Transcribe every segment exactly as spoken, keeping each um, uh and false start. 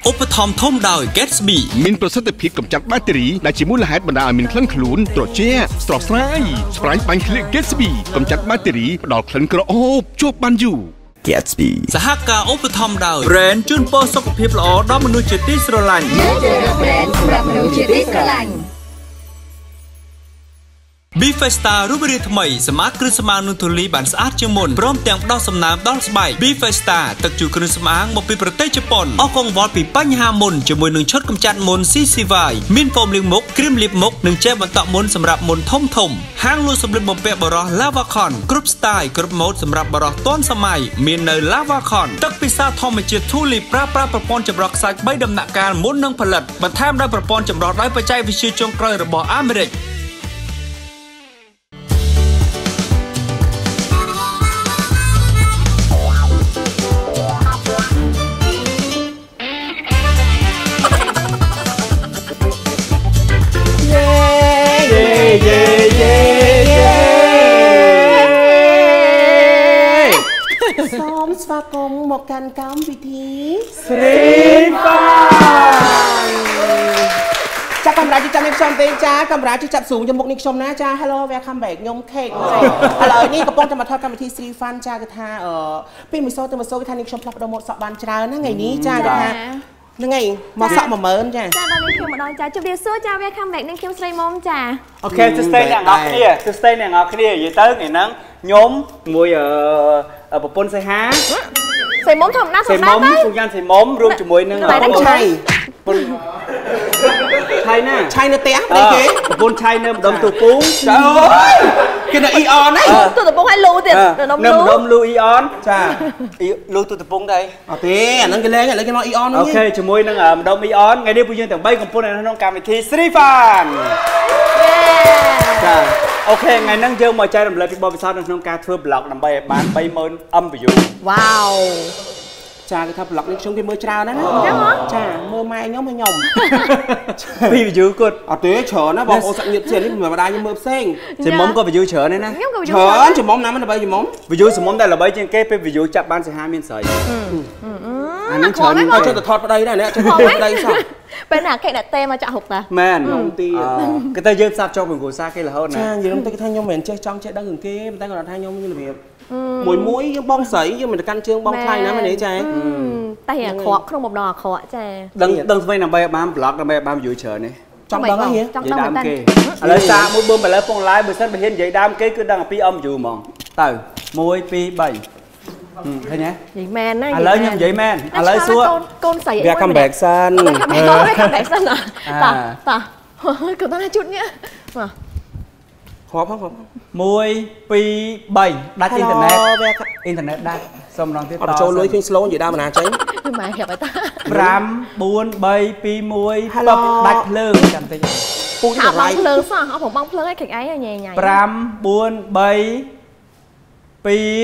ឧបត្ថម្ភធំដោយ Gatsby មានប្រសិទ្ធភាពកម្ចាត់បាក់តេរីដែលជាមូលហេតុបណ្ដាលឲ្យមានក្លិនខ្លួនត្រជាក់ស្រស់ស្រាយស្ប្រាញ់បាញ់ក្លៀក Gatsby កម្ចាត់បាក់តេរីផ្ដល់ក្លិនក្រអូបជាប់បានយូរ Gatsby សហការឧបត្ថម្ភដោយ Brand ជូនពរសុខភាពល្អដល់មនុស្សជាទីស្រឡាញ់ Brand សម្រាប់មនុស្សជាទីស្រឡាញ់ Bifesta រូបរាងថ្មីសម្អាតគ្រឿងសម្អាងនិងធូលីបានស្អាតជាងមុនព្រមទាំងផ្ដល់សំណើមដល់ស្បែក Bifesta ទឹកជូរគ្រឿងសម្អាងមកពីប្រទេសជប៉ុនអស់កង្វល់ពីបញ្ហាមុនជាមួយនឹងឈុតកម្ចាត់មុន ស៊ី ស៊ី វ៉ាយ មានហ្វូមលាងមុខគ្រីមលាបមុខនិងជែលបន្តក់មុនសម្រាប់មុនធំធំហាងលក់សម្លៀកបំពាក់បរោះ Lavacon គ្រប់ style គ្រប់ម៉ូដសម្រាប់បរោះទាន់សម័យមាននៅ Lavacon ទឹកពិសាធម្មជាតិធូលីប្រើប្រាស់ប្រព័ន្ធចម្រោះខ្សាច់បីដំណាក់កាលមុននឹងផលិតបន្ថែមដោយប្រព័ន្ធចម្រោះដោយបច្ចេកវិទ្យាចុងក្រោយរបស់អាមេរិកសូមស្វាគមន៍មកកាន់កម្មវិធីស្រីបានចាកាមេរ៉ាជិះចាប់នេះខ្ញុំទេចាកាមេរ៉ាជិះចាប់ស៊ូមចំមុខនេះខ្ញុំណាចា Hello welcome back ខ្ញុំ Cake ឥឡូវនេះកំពុងតែមកថតកម្មវិធី Sri Fun ចាគេថាអឺពីមីសូទៅមីសូគេថានេះខ្ញុំផ្លាស់ប្ដូរម៉ូដសក់បានច្រើនណាថ្ងៃនេះចាគេថាហ្នឹងហើយមកសក់ មួយម៉ឺន ចាចាដល់នេះខ្ញុំម្ដងចាជម្រាបសួរចា welcome back នឹងខ្ញុំស្រីមុំចាអូខេសួស្តីអ្នកនរគ្នាសួស្តីអ្នកនរគ្នានិយាយទៅថ្ងៃហ្នឹងខ្ញុំមួយអឺប្រពន្ធសីហាស្រីមុំធម្មតាធម្មតាទៅសីមុំពួកយ៉ាងសីមុំរួមជាមួយនឹងប្រពន្ធឆៃប្រពន្ធឆៃណាឆៃនៅផ្ទះប្តីគេប្រពន្ធឆៃនៅម្ដុំទូពូចាគេនៅអ៊ីអនហ្នឹងទូទៅពងឲ្យលូទៀតនៅម្ដុំលូអ៊ីអនចាលូទូទៅពងដែរអត់ទេអាហ្នឹងគេលេងឥឡូវគេមកអ៊ីអនហ្នឹងអូខេជាមួយនឹងម្ដុំអ៊ីអនថ្ងៃនេះពួកយើងទាំងបីកំពុងនៅក្នុងកម្មវិធី Sri Fun ចាអូខេថ្ងៃហ្នឹងយើងមកចែករំលែកពីបទពិសោធន៍នៅក្នុងការធ្វើ blog ដើម្បីឲ្យបាន បីម៉ឺន អឹម view វ៉ាវចាគេថា blog នេះខ្ញុំគេមើលច្រើនណាស់ណាចាមើលម៉ែខ្ញុំហើយខ្ញុំពី view គាត់អត់ទេច្រើនណាបងអូនសាច់ញាតិទៀតនេះមិនម្ដាយខ្ញុំមើលផ្សេងចំមុំក៏ view ច្រើនដែរណាច្រើនចំមុំណាមិនដើម្បីចំមុំ view ចំមុំតែល្បីជាងគេពេល view ចាប់បានសិហាមានស្រីអានេះច្រើនក៏ចុះទៅថតប្តីដែរអ្នកចុះថតប្តីសោះពេលណាគេអ្នកទេមកចាក់ហុកតាមែនខ្ញុំទីគេទៅយើងផ្សារចុះពីគ្រួសារគេរហូតណាចានិយាយទៅគេថាខ្ញុំមិនចេះចង់ចេះដឹងរឿងគេតែគាត់ថាខ្ញុំមានរបៀបមួយមួយយើងបងស្រីយើងមិនទៅកាន់ជើងបងថ្លៃណាមែនទេចាតែអាក្រក់ក្នុងបំណងអាក្រក់ចាដឹងដឹងស្វែងដើម្បីឲ្យបាន blog ដើម្បីឲ្យបាន view ច្រើននេះចង់ដឹងហ៎ចង់ដឹងមែនតើឥឡូវសារមួយបឺមឥឡូវពង live បើសិនបើហ៊ាននិយាយដើមគេគឺដឹងអំពី អឹម view ហ្មងទៅមួយពីរបីឃើញទេនិយាយមែនណាឥឡូវខ្ញុំនិយាយមែនឥឡូវសួរកូនស្រីវា come back សិនវា come back សិនតាតាគាត់ថាជូតនេះបាទខប់ផងមួយពីរបីដាច់អ៊ីនធឺណិតអ៊ីនធឺណិតដាច់សុំម្ដងទៀតអត់ចូលលុយឃើញ slow និយាយដើមណាចេញម៉ែប្រាប់ឲ្យតាប្រាំបួនបីពីរមួយដាច់ភ្លើងចាំតិចពូអត់បងភ្លើងសោះអត់បងភ្លើងឲ្យខិចឯងញ៉ៃញ៉ៃប្រាំបួនបីពីរ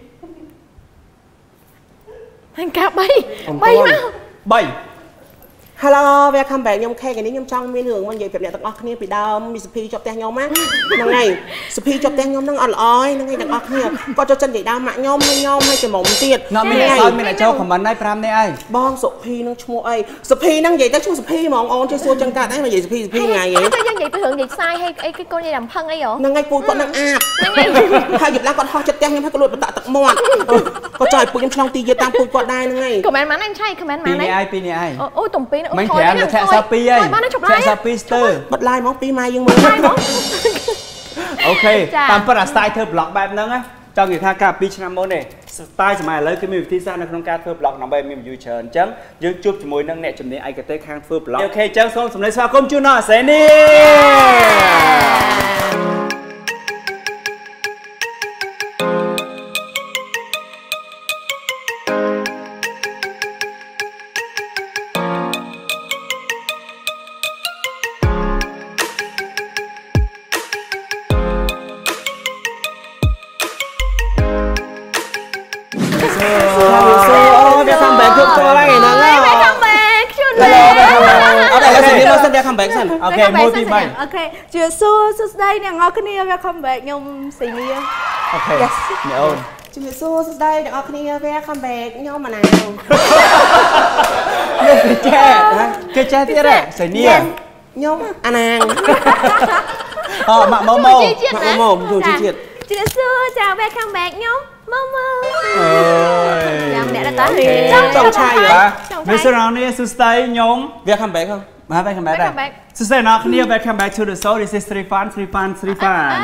ហាញ់កាបីបីមកបី Hello welcome back ខ្ញុំ Cake នេះខ្ញុំចង់មានរឿងមកនិយាយប្រាប់អ្នកទាំងអស់គ្នាពីដើមមីសុភីជាប់ផ្ទះខ្ញុំណាហ្នឹងហើយសុភីជាប់ផ្ទះខ្ញុំហ្នឹងអត់ល្អហើយហ្នឹងហើយទាំងអស់គ្នាគាត់ចូលចិត្តនិយាយដើមម៉ាក់ខ្ញុំហើយខ្ញុំហើយចំមុំទៀតណាមានអ្នកឲ្យមានអ្នកចូល comment ហើយប្រាំនេះអីបងសុភីហ្នឹងឈ្មោះអីសុភីហ្នឹងនិយាយទៅឈ្មោះសុភីហ្មងអូនជួយសួរចឹងកាត់អីមកនិយាយសុភីសុភីថ្ងៃហីទៅយើងនិយាយពីរឿងនិយាយផ្សាយឲ្យអីគេកូននិយាយដល់ផឹងអីហ៎ហ្នឹងហើយពូគាត់នឹងអាបហើយយប់ឡើងគាត់ហោះចិត្តផ្ទះខ្ញុំហើយគាត់លួចបតាក់ទឹកមាត់គាត់ចង់ឲ្យពូខ្ញុំឆ្លងទីយាតាមពូគាត់ដែរហ្នឹងហើយ comment ម៉ានឯងឆៃ comment ម៉ានឯងពីនេះឯងពីនេះឯងអូទំពីអូមិនប្រាំទៅធាក់សាពីឯងធាក់សាពីស្ទើបាត់ឡាយហ្មងពីម៉ែយើងមើលអូខេតាមពិតអា style ធ្វើ blog បែបហ្នឹងណាចង់និយាយថាកាលពីឆ្នាំមុនទេ style សម័យឥឡូវគឺមានវិធីសាស្ត្រនៅក្នុងការធ្វើ blog ដើម្បីមាន view ច្រើនអញ្ចឹងយើងជួបជាមួយនឹងអ្នកជំនាញឯកទេសខាងធ្វើ blog អូខេអញ្ចឹងសូមសម្លេងស្វាគមន៍ជូនដល់អាសេនី come back សិនអូខេមួយពីរបីអូខេជឿសួរសួស្ដីអ្នកនរគ្នា welcome back ខ្ញុំស៊ីនីអូខេអ្នកអូនជឿសួរសួស្ដីអ្នកនរគ្នា welcome back ខ្ញុំម៉ាណា Kece Kece tiết đấy Sấy nia Nhông An Ang Ờ mạ mô mô Mạ mô mô Chị Triệt Chị xưa chào welcome back nhông Mama Ôi mẹ đã tới thì chồng trai hả bây giờ nào nè sư stay nhóm welcome back không mà welcome back đây sư stay nào kia welcome back to the show this is three fun three fun three fun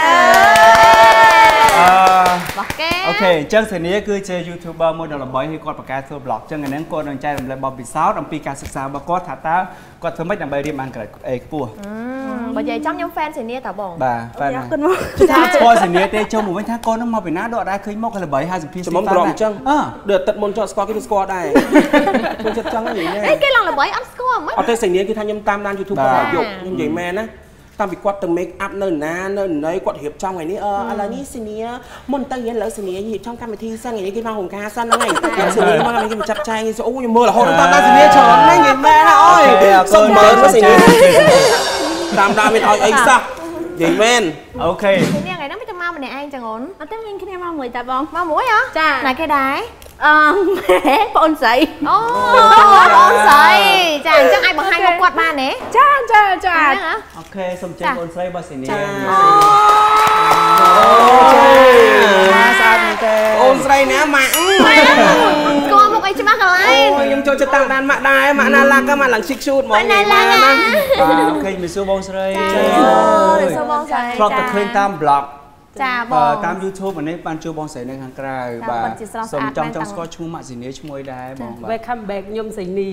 ok chân sự này cứ chơi youtuber mua đồ làm bói hay con bạc ca thua blog chân ngày nắng con đang trai làm lại bom bị sáo làm pi caศึกษา có thả ta có thưa mấy làm bài riêng ăn cái ấy cua bởi vậy trong nhóm fan sự này tao bỏng bà fan này coi sự này tê trong một mấy tháng con nó mau bị nát đọa đã khơi mốc hay là bảy hai chục piece mong rộng chân được tận môn cho score cái score đây con chất trắng cái gì này cái lần là bảy ăn score mất ở đây sự này cứ thay nhóm tam đan youtuber dục nhóm vậy men á tam bị quạt từng make up nơi na nơi nơi quạt hiệp trong ngày ní ơ là ní xin ní môn tây hiện lỡ xin ní hiệp trong cam thi sang ngày ní cái mang hồng ca sang nó ngày xin ní mà làm cái chặt chay ôi mưa là hôm tam đan xin ní chờ mấy ngày mẹ ơi sông mở nó xin ní tam đan mình hỏi ấy sao vậy men ok xin ní ngày đó mấy trăm mau mình này anh chẳng ổn ở tới mình cái mau mười tạ bông mau mũi hả cha này cái đái mẹ con sậy con sậy chà chắc ai bằng hai con quạt ba nè cha cha cha ok xong chơi con sậy ba xì nè con sậy nè mặn con một cái chứ mắc lại ôi nhưng cho cho tăng đàn mạ đai mạ na la các bạn lằng xích shoot mọi người mà ok mình xưa bông sậy xưa bông sậy blog tập khuyên tam blog ចាបងតាម YouTube នេះបានជួបបងស្រីនៅខាងក្រៅបាទសូមចង់ចង់ស្គាល់ឈ្មោះម៉ាក់ស៊ីនីឈ្មោះដែរបងបាទ Welcome back ខ្ញុំសៃនី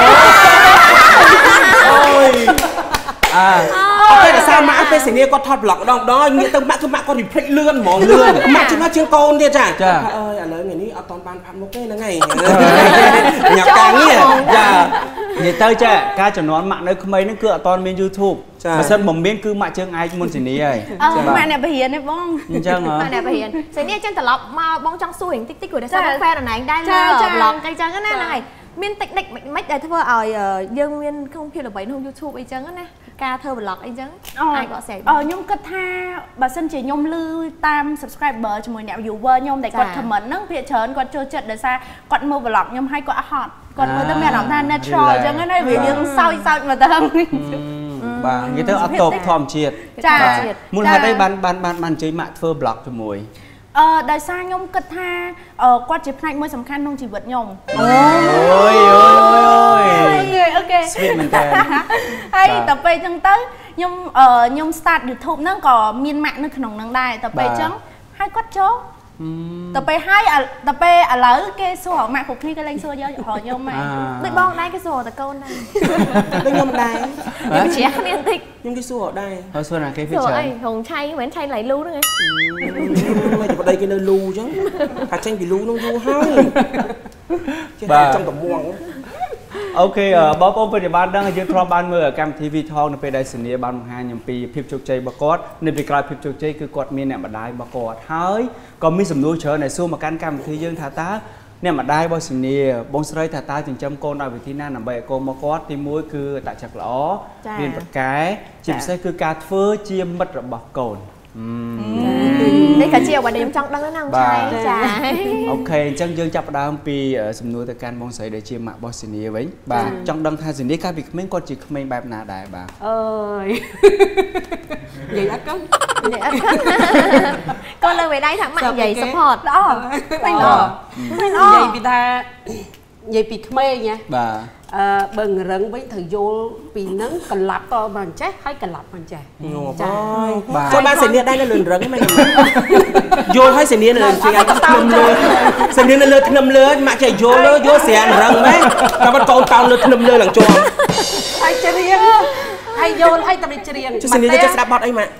អូយអើអត់ទេសារម៉ាក់ពេលសៃនីគាត់ថត vlog ម្ដងម្ដងងាកទៅម៉ាក់គឺម៉ាក់គាត់ reflect លឿនហ្មងលឿនម៉ាក់ជាងជាងកូនទៀតចាអើយឥឡូវថ្ងៃនេះអត់តបានផាត់មុខទេហ្នឹងហើយញ៉ាំកាងារចានិយាយទៅចាការចំនួនម៉ាក់នៅក្មេងហ្នឹងគឺអត់តមាន YouTube បើសិនមិនមានគឺម៉ាក់ជើងឯងមុនសនីហើយអឺម៉ាក់អ្នកបរិញ្ញាទេបងអញ្ចឹងហ៎ម៉ាក់អ្នកបរិញ្ញាសនីអញ្ចឹងត្រឡប់មកបងចង់សួររៀងតិចតិចព្រោះតែសារ fan អនឡាញដែរមើល vlog អីចឹងណាហ្នឹងហើយមានតិចតិចមិនដែលធ្វើឲ្យយើងមានក្នុងភាពល្បីក្នុង YouTube អីចឹងណាការធ្វើ vlog អីចឹងអាចក៏ស្អែកអឺខ្ញុំគិតថាបើសិនជាខ្ញុំលឺតាម subscriber ជាមួយអ្នក viewer ខ្ញុំដែលគាត់ comment ហ្នឹងភាគច្រើនគាត់ចូលចិត្តដោយសារគាត់មើល vlog ខ្ញុំហើយគាត់អត់ហត់គាត់មើលទៅមានអារម្មណ៍ថា natural អញ្ចឹងណាវាយើងសោយសោចមកទៅបាទនិយាយទៅអត់តបធម្មជាតិចាមូលហេតុអីបានបានបានបានជ័យម៉ាក់ធ្វើ blog ជាមួយអឺដោយសារខ្ញុំគិតថាគាត់ជាផ្នែកមួយសំខាន់ក្នុងជីវិតខ្ញុំអូយអូយអូយអូខេអូខេស្វីតមែនតើហើយដល់ពេលអញ្ចឹងទៅខ្ញុំខ្ញុំ start YouTube ហ្នឹងក៏មានម៉ាក់នៅក្នុងហ្នឹងដែរដល់ពេលអញ្ចឹងហើយគាត់ចូលដល់ពេលហើយដល់ពេលឥឡូវគេសួរម៉ាក់គ្រប់គ្នាគេលេងសួរយកខ្ញុំហ្មងដូចបងដែរគេសួរតកូនដែរដូចខ្ញុំដែរខ្ញុំជ្រះគ្នាបន្តិចខ្ញុំគេសួរដែរហើយសួរណាគេពីច្រើនអីហងឆៃមិនមែនឆៃឡៃលូហ្នឹងឯងមិនតែប្តីគេនៅលូអញ្ចឹងថាចេញពីលូហ្នឹងយូរហើយចេះចង់តមួងអូខេបងប្អូនពិតជាបានដឹងយើងធ្លាប់បានមើលកម្មវិធី វី Talk នៅពេលដែលសនីបានបង្ហាញអំពីភាពជោគជ័យរបស់គាត់នៅពេលក្រោយភាពជោគជ័យគឺគាត់មានអ្នកម្ដាយរបស់គាត់ហើយក៏មានសំណួរច្រើនដែលសួរមកកាន់កម្មវិធីយើងថាតើអ្នកម្ដាយរបស់សនីបងស្រីថាតើចិញ្ចឹមកូនដោយវិធីណាដើម្បីឲ្យកូនមកគាត់ទីមួយគឺតចក្រល្អមានប្រកែជាពិសេសគឺការធ្វើជាមិត្តរបស់កូននេះក៏ជាអ្វីដែលខ្ញុំចង់ដឹងណាស់ចាចាអូខេអញ្ចឹងយើងចាប់ផ្ដើមពីសំណួរទៅកាន់បងស្រីដែលជាម៉ាក់របស់សនីវិញបាទចង់ដឹងថាសនីកាលពីក្មេងគាត់ជាក្មេងបែបណាដែរបាទអើយនិយាយអត់កូននិយាយអត់កូនលើមេដៃថាម៉ាក់និយាយ support ល្អមិនល្អមិនល្អនិយាយពីថានិយាយពីក្មេងណាបាទអឺបើងរឹងវិញត្រូវយល់ពីហ្នឹងកលាប់តមកចេះហើយកលាប់មកចេះចាបាទចូលបានសេនីដែរនៅលើរឹងមិនយល់ហើយសេនីនៅលើជាងឲ្យធ្នឹមលើសេនីនៅលើធ្នឹមលើម៉ាក់ចេះយល់លើយល់ស្រានរឹងម៉េចតែបាត់កូនតោនលើធ្នឹមលើឡើងជាប់ហើយច្រៀងហើយយល់អីតែច្រៀងសេនីចេះស្ដាប់បទអីម៉ាក់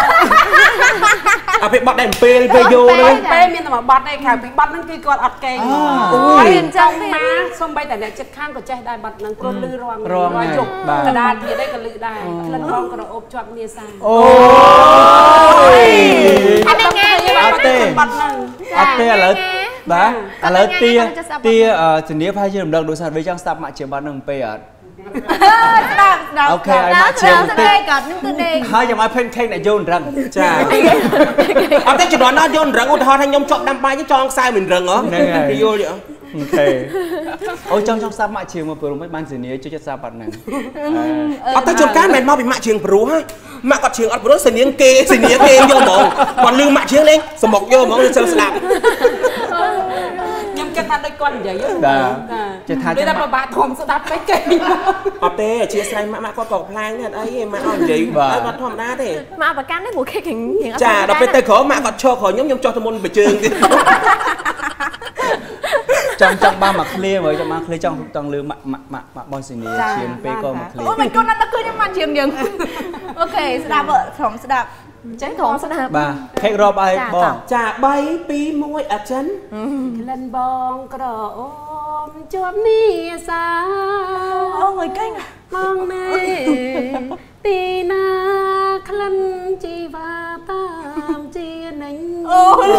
អើពេលបទដែលអំពេលពេលយល់ហ្នឹងពេលមានតែមួយបទឯងក្រៅពីបទហ្នឹងគឺគាត់អត់កេងអូយអញ្ចឹងម៉ាសំបីតែអ្នកចិត្តខាងក៏ចេះដែរបទហ្នឹងព្រោះលឺរងរងជប់កដាលទៀតឯងក៏លឺដែរក្លិនរងក្រអូបជាប់គ្នាសាអូយអត់ទេអត់ទេបទហ្នឹងអត់ទេឥឡូវបាទឥឡូវទាទាជំនាញផាយជារំលឹកដូចថាវាចង់ស្ដាប់ម៉ាក់ជាបទហ្នឹងពេលអត់ស្ដាប់ស្ដាប់អូខេឲ្យមកជាបន្តិចគាត់នឹងទៅដេកហើយចាំឲ្យ pancake អ្នកយល់រឹងចាអត់ទេជំនាន់ណាយល់រឹងឧទាហរណ៍ថាខ្ញុំជាប់ដាំបាយចងខ្សែមិនរឹងហ៎យល់ ok ôi trong trong sao mạ chiều mà vừa mới ban gì nấy cho cho sao bạn này ở tới chôn cá mày mau bị mạ chiều bự ha mạ còn chiều ở bự xì niếng kê xì niếng kê vô mỏng còn lương mạ chiều lên sầm mọc vô mỏng lên sờ sạp nhâm chân than đây con vậy đó đây là bà bà thòm sẽ đạp cái cây ở tê chia sẻ mạ mạ con cọp lang này ấy mạ còn gì ở mặt thòm đá thế mà bà can đấy của cái hình hiện chà đọc bên tay khổ mạ còn cho khỏi nhóm nhóm cho thằng môn bị trường trong trong ba mặt clear với trong ba clear trong trong lương mặt mặt mặt mặt boy xinh này chiên pe con mặt clear ôi mình con nó cứ như mặt chiên nhường ok sẽ đạp vợ thòm sẽ đạp tránh thòm sẽ đạp bà khách rộp ai bong chà bay pi môi ở chân lần bong có đỏ ôm chôm ni sao ô người kênh mong này tì na khăn chi và tam chi nánh ôi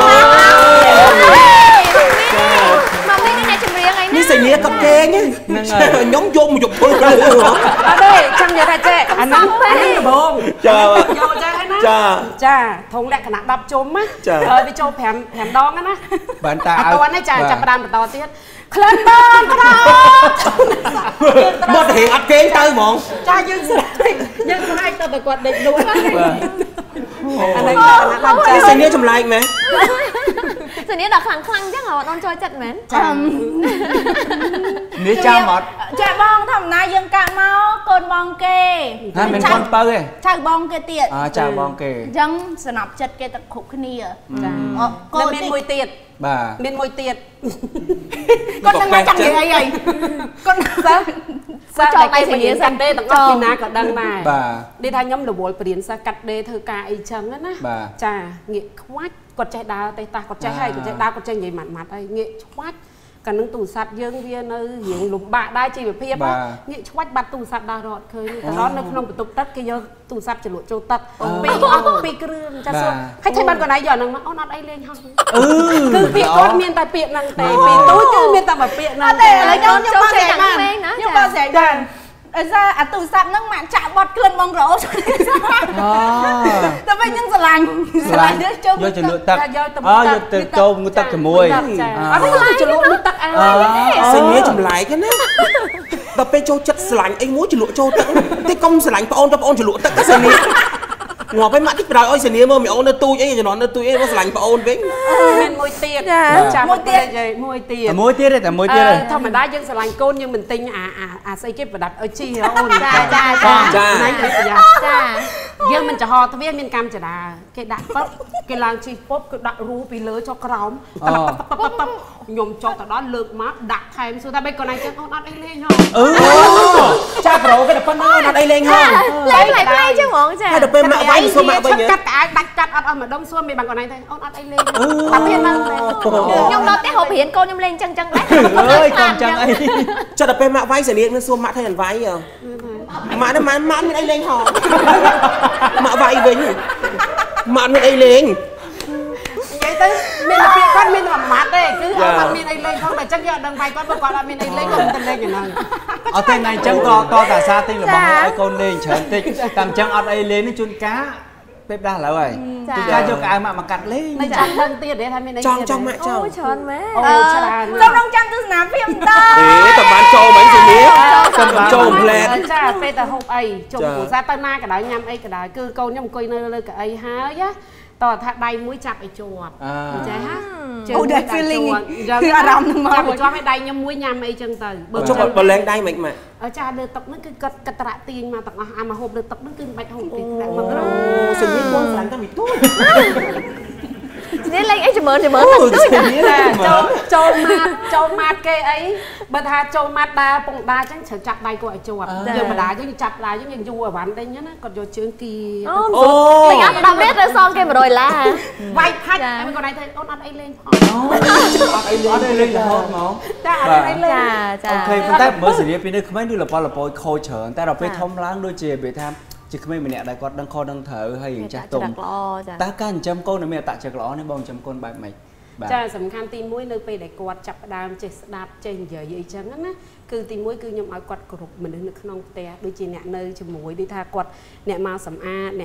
mà mấy cái này chụp riêng ấy như xì niếng cặp kê nhá nhóm vô một chục thôi ở đây trong nhà đại trẻ anh nắm anh nắm bông chào vô cha anh á chào cha thùng đại khả năng đập chôm á rồi đi cho phèm phèm đón á bạn ta à tôi này cha chặt đàn một to tiết khăn đòn có đó một hiện ấp kê tới mọn cha dương sợi dương hai tao phải quạt định luôn anh ấy làm cái xì niếng trong lại mẹ giờนี้ดักขังคลั่งchắc là con chơi chặt mến nếu cha mọt cha bong thầm na dương cạn máu con bong kê ha mình con tơ kì cha bong kê tiệt à cha bong kì dân sờ nạp chật kê tập khúc cái nia con miên mùi tiệt bà miên mùi tiệt con đang nói chẳng gì hay vậy con sao sao lại cái gì cắt đê tặng ốc phi ná còn đăng này bà đi thay nhóm đồ bồi biển sao cắt đê thơ ca ấy chấm á bà chà nghệ khoát quật chạy đào tay ta quật chạy hay quật chạy đào quật chạy nhảy mặt mặt đây nghệ khoát cả nâng tủ sạt dương viên ơi hiện lục bạ đai chỉ về phía á nghệ khoát bắt tủ sạt đào rọt khơi đó nó không bị tục tất cái giờ tủ sạt chỉ lụa châu tất pi pi kêu cha sơ khách thấy bạn còn này giờ năng nó nó đây lên không cứ pi quát miên tai piện năng tề pi tối cứ miên tai mà piện năng tề lấy nhau nhưng bao sẽ đàn nhưng bao sẽ đàn ra à tủ sạt nâng mạng chạm bọt cơn bong rổ tao phải những giờ lành giờ lành đứa châu do chỉ lựa tắc à do từ châu người tắc cái mùi à thế là chỉ lựa nước tắc à xì niếng trong lại cái nè tập bên châu chất sành anh muốn chỉ lựa châu tắc thế công sành phải ôn tập ôn chỉ lựa tắc cái xì niếng ngọt với mặt thích rồi ôi xì niếng mơ mẹ ôn nó tôi ấy nó nó tôi ấy có sành phải ôn với men môi tiệt môi tiệt vậy môi tiệt môi tiệt đấy, môi tiệt đấy. Thôi mình đã dân sờ lành côn nhưng mình tinh à à à xây cái và đặt ở chi hả ôn cha cha cha cha cha dân mình chả hò thôi biết miền cam chả đà cái đặt cái làng chi pop cái đặt rú bị lỡ cho còng nhom cho tao đó lược mát đặt thêm xuống ta bây con này chắc con ăn đây lên không ừ cha pro cái đập phân nó ăn đây lên không lên lại play chứ mọn cha hay đập bên mẹ vay số mẹ vay nhớ cắt cả đặt cắt ăn ăn mà đông xuân mày bằng con này thôi ăn đây lên tập hiện lên nhom đó té hộp hiện con nhom lên chân chân đấy ơi con chân ấy cha đập bên mẹ vay sẽ liền nó xua mẹ thay hẳn vay à mẹ nó mẹ mẹ đây lên họ mẹ vay về nhỉ mẹ đây lên vậy tới mình là con mình làm mát đây cứ ăn mình đây lên không phải chắc giờ đằng vay con bữa qua là mình đây lên không tên lên như nào ở tên này chẳng to to cả xa tinh là bằng ai con lên chờ tinh tầm chẳng ở đây lên nó chun cá bếp đa là rồi chun cá cho cái mà mà cắt lên này chẳng lần tiền để thay mình đây trong trong mẹ trong ôi trời mẹ trong trong trang tư nạp phim ta thế tầm bán trâu mấy gì nhé tầm trâu lên cha phê tờ hộp ấy chồng của gia tân na cái đó nhâm ấy cái đó cứ câu nhâm coi nơi nơi cái ấy há nhá tỏ thắt đầy mũi chặt ở chuột trái hát ôi đẹp feelingคืออารมณ์นึงมา chặt cho mấy đầy nhâm mũi nhâm ấy chân từ bữa cho bật lên đây mày mà ở cha đưa tập nó cứ cật cật tạ tiền mà tập à mà hộp đưa tập nó cứ bạch hộp tiền lại mà ô xin biết con sẵn ta bị tốt nên lên ấy chỉ mượn thì mượn thành túi nè châu châu mát châu mát kê ấy bật hà châu mát đa bông đa chắc chở chặt đầy của chuột giờ mà đá chứ chặt đá chứ nhìn du ở bán đây nhá còn vô chương kỳ ô mình ăn đau biết rồi xong cái mà rồi là vay thách em còn này thấy ôn ăn ấy lên ở đây lên là hơn mà cha ở đây lên ok phân tích mới xử lý pin đây không phải như là bao là bồi khôi chở ta đọcไปthôngล้างđôi chè bị tham chứ không phải mình đại con đang kho đang thở hayอย่างchắc tùng ta can chấm con này mẹ tạ chặt lõ này bông chấm con bài mày chaสำคัญตีมุ้ยนึกไปได้กวาดจับดามเจสดาบเจนเยอะๆจังนั้นนะคือตีมุ้ยคือยมเอากวาดกรุบเหมือนนึกน้องแต่โดยจีเนี่ยเนยจมูกดีทากวาดเนี่ยมาสำอาเนี่ย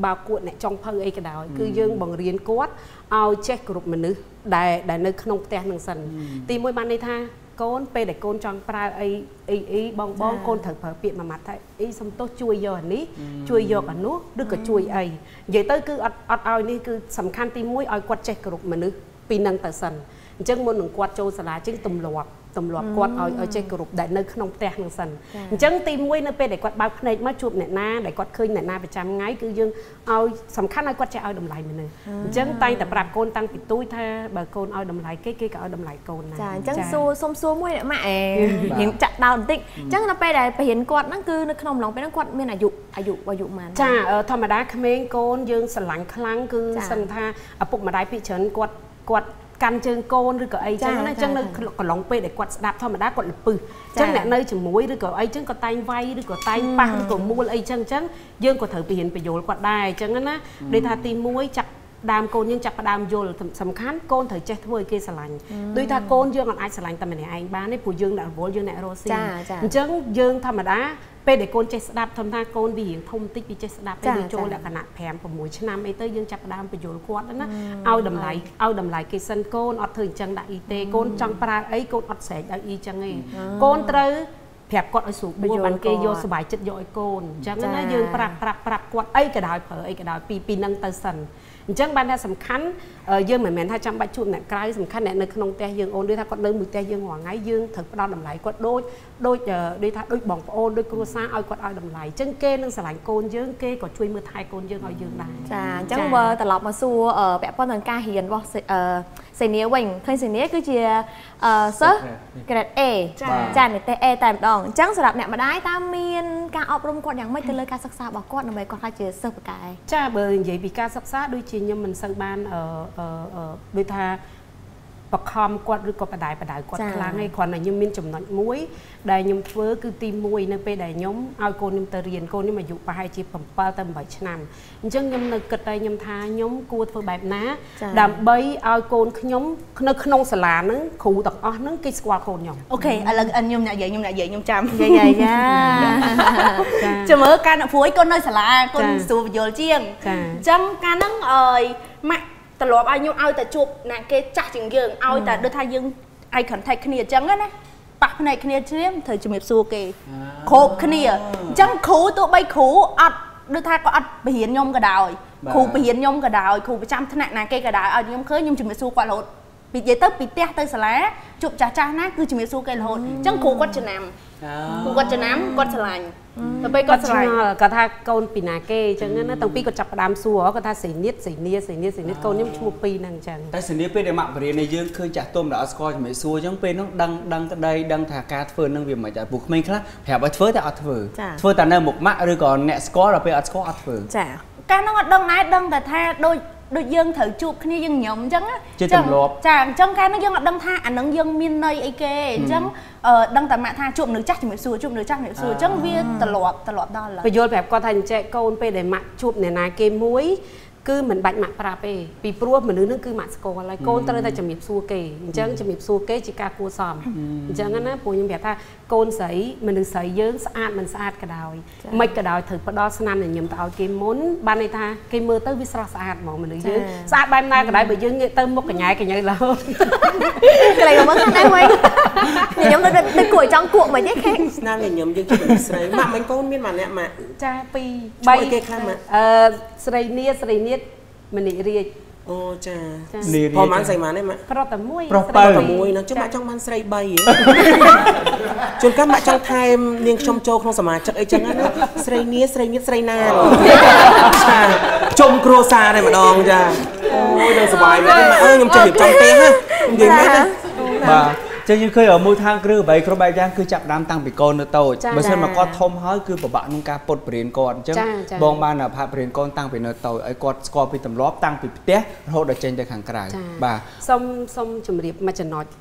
bao cuộn này trong phơi ấy cái đó cứ dương bằng riêng quát ao check group mình nữa đại đại nơi không tên năng sần tìm mỗi ban đây tha con pe để con trong pra ấy ấy ấy bong bong con thật phở piệt mà mặt thấy ấy xong tốt chui giờ ní chui giờ cả nước đức cả chui ấy vậy tới cứ ọt ọt ao ní cứ sầm khăn tìm mũi ao quạt check group mình nữa pi năng tại sần chân môn đừng quạt châu sả lá chân tùm lọtตำรวจกวาดเอาเอาใจกรุบได้ในขนมแตกหนึ่งสันจังตีมวยในเป็นได้กวาดบางในมาจูบเนี่ยนาได้กวาดเคยเนี่ยนาประจำไงคือยังเอาสำคัญในกวาดจะเอาดำไหลมันเลยจังไตแต่ปรับโกนตั้งปิดตุ้ยท่าบางโกนเอาดำไหลเก๊กๆก็เอาดำไหลโกนนะจังซูส้มซูมวยเนี่ยมาเอ๋เห็นจัดดาวติ๊กจังเราไปได้ไปเห็นกวาดนั่นคือในขนมหลงไปนั่นกวาดมีอายุอายุอายุมันจ้าธรรมดาเขมรโกนยังสลังครั้งคือสันท่าเอาปุกมาได้พิเชิญกวาดกวาดกันเชิงโกนหรือก็ไอ้จังนั่นจังนั่นก็หลงไปได้กวาดดับธรรมดากวาดปื้จังเนี่ยในจมูกหรือก็ไอ้จังก็ไตไวหรือก็ไตปังหรือก็มูลไอ้จังจังยื่นก็ถือไปเห็นประโยชน์กวาดได้จังนั้นนะโดยทาตีมวยจักดามโกนยังจักดามโยลสำคัญโกนถือเจ็ดถ้วยเกสลันโดยทาโกนยื่นกับไอ้สลันแต่มันเนี่ยไอ้บ้านนี่ผู้ยื่นแต่โวลยื่นเนี่ยโรซี่จังยื่นธรรมดาเป็นเด็กโกนเจสดับทำท่าโกนวิหิงทมติ๊กวิเจสดับเป็นโจและขนาดแผ่ผมมวยชนะไอเตอร์ยังจับดามประโยชน์กวดนะเอาดำไหลเอาดำไหลเกสันโกนอดถึงจังได้อีเตโกนจังปลาไอโกนอดแสงได้อีจังไงโกนเตอร์แผลกดไอสูบบัวมันเกยโยสบายจัดโยไอโกนจังนั้นยืนปรับปรับปรับกวดไอกระดาษเผยไอกระดาษปีปีนังเตอร์สันจังบ้านท่าสำคัญยืนเหมือนเหมือนถ้าจำใบชุบเนี่ยกลายสำคัญเนี่ยในขนมแต่ยืนโอนด้วยถ้ากดเดินมือแต่ยืนหัวไงยืนถึงดาวดำไหลกดโดยโดยด้วยถ้าโดยบ่องโอนโดยครัวซาเอากดเอาดำไหลจังเก้นึงสลายโกนยืนเก้ก็ช่วยมือไทยโกนยืนเอายืนได้จ้าจังเบอร์ตลอดมาสู้แบบป้อนทางการเห็นว่าเสียเนี้ยวิ่งเคยเสียเนี้ยคือเชียเซิร์ฟกระดาษเอจานเนี่ยแต่เอแต่ดองจังสลับเนี่ยมาได้ตามเมียนการอบรมกดอย่างไม่เลยการศึกษาบอกกดทำไมกดใครเจอเซิร์ฟกายจ้าเบอร์ใหญ่ปีการศึกษาด้วยชีนมันสังบ้านเอ่อเอ่อเอ่อด้วยท่าประคอมกวดหรือก็ประดายประดายกวดครั้งให้คนไหนยังมีจำนวนมุ้ยได้ยมเฟ้อคือตีมวยในไปได้ยมเอาโกนิมเตอร์เรียนโกนิมมาอยู่ไปให้จีบผมเปิดเต็มใบชนำจังยมในกระไดยมทายมกูเฟ้อแบบน้าดำใบเอาโกนขยมในขนมสลานึงขู่ตักอ้อนึงกิสกวาโคนยมโอเคอะไรอันยมเนี่ยใหญ่ยมเนี่ยใหญ่ยมจำใหญ่ใหญ่ย่าจะเมื่อการผัวไอ้คนในสลาคนสูบโยลเจียงจังการนั่งเอ่ยมาตลอดอายุเอาแต่จูบนางเกจักจึงยืงเอาแต่เดินทางยืงไอ้ขันไทยขณีจังนะปักในขณีเชื่อมเธอจะมีสู้เกโคบขณีจังขู่ตัวใบขู่อัดเดินทางก็อัดไปเห็นยมกระดาวขู่ไปเห็นยมกระดาวขู่ไปจำถนัดนางเกกระดาวเอายมเคยยมจะมีสู้กว่าโหดปิดเยเตอร์ปิดเตะเตอร์สลายจูบจ่าจ้านะคือจะมีสู้เกโหดจังขู่ก็จะนำขู่ก็จะน้ำก็สลายต่อไปก็สลายก็ถ้าโกนปีนาเกจังนั้นตั้งปีก็จับดามสัวก็ถ้าสีนิดสีเนียสีเนียสีนิดโกนยิ่งชัวปีนังจังแต่สีนี้เป็นในหมักเรียนในยื่นคือจากต้มดาวสกอร์ไม่สัวจังเป็นต้องดังดังกระไดดังถากาเฟิร์นนั่งเวียนมาจากบุกไม่ครับแผลไปเฟิร์แต่อัดเฟิร์เฟิร์แต่ในหมกมะหรือก่อนเนี่ยสกอร์เราไปอัดสกอร์อัดเฟิร์จ้ะการนั่งดังไหนดังแต่ท่าโดยโดยยังถือจูบขณียังหย่อมจังจังจังจังการนั่งยังดังท่าอันนั่งยังมีในไอเกจังดังแต่มาท่าจูบหนึ่งจักจะไม่สู้จูบหนึ่งจักไม่สู้จังเวียตลอดตลอดได้เลยประโยชน์แบบก็ทันใจโกนไปได้มาจูบเนี่ยนาเกมมุ้ยคือเหมือนบัตรหมักปลาเปปีปลัวเหมือนนึกคือหมักสกออะไรโกนตอนนั้นจะมีสู้เกย์จังจะมีสู้เกย์จิกาคูซอมจังนั้นนะปู่ยังแบบถ้าโกนใสมันนึกใสเยอะสะอาดมันสะอาดกระดอยไม่กระดอยถือประดอสนั่นเนี่ยยมตเอาเกมมุ้นบ้านในท่าเกมมือเตอร์วิสระสะอาดมองมันนึกเยอะสะอาดใบหน้ากระดอยไปเยอะเงี้ยเติมมกกระยายกระยายแล้วอะไรก็มั่งได้ไหมเนี่ยยมเราได้กล้วยจังกวดมาเยอะแค่นั่นเนี่ยยมยังจะเป็นใส่หมักมันโกนมีมันเนี่ยมาจ้าปีใบเกย์ข้างมาเออใส่เนียใส่เนียมันนี่เรียกโอ้จ้าพอมันใส่มาได้ไหมเพราะแต่มวยเพราะแต่มวยนะจุ๊บมาจังมันใส่ใบจนก็มาจังไทม์เลี้ยงชมโจคงสมาจักไอจังนั้นใส่เนี้ยใส่เนี้ยใส่นานชมโครซาได้มาดองจ้าโอ้ยเดินสบายเลยมาเออยังจะหยิบจังเต้ฮะยังไหมนะจะยังเคยở môi thangคือใบกระใบย่างคือจับน้ำตั้งปีกอนโตเมื่อเช้ามาก็ทมเฮ้ยคือปะบะนุ่งกาปดเปลี่ยนก่อนจังบองบ้านอ่ะพาเปลี่ยนก่อนตั้งปีเนโตไอ้กอดสกอร์ปีตำรอบตั้งปีเตี้ยโหดเจนจากขังกลางบ่าส้มส้มจุ่มเรียบมาจะนอด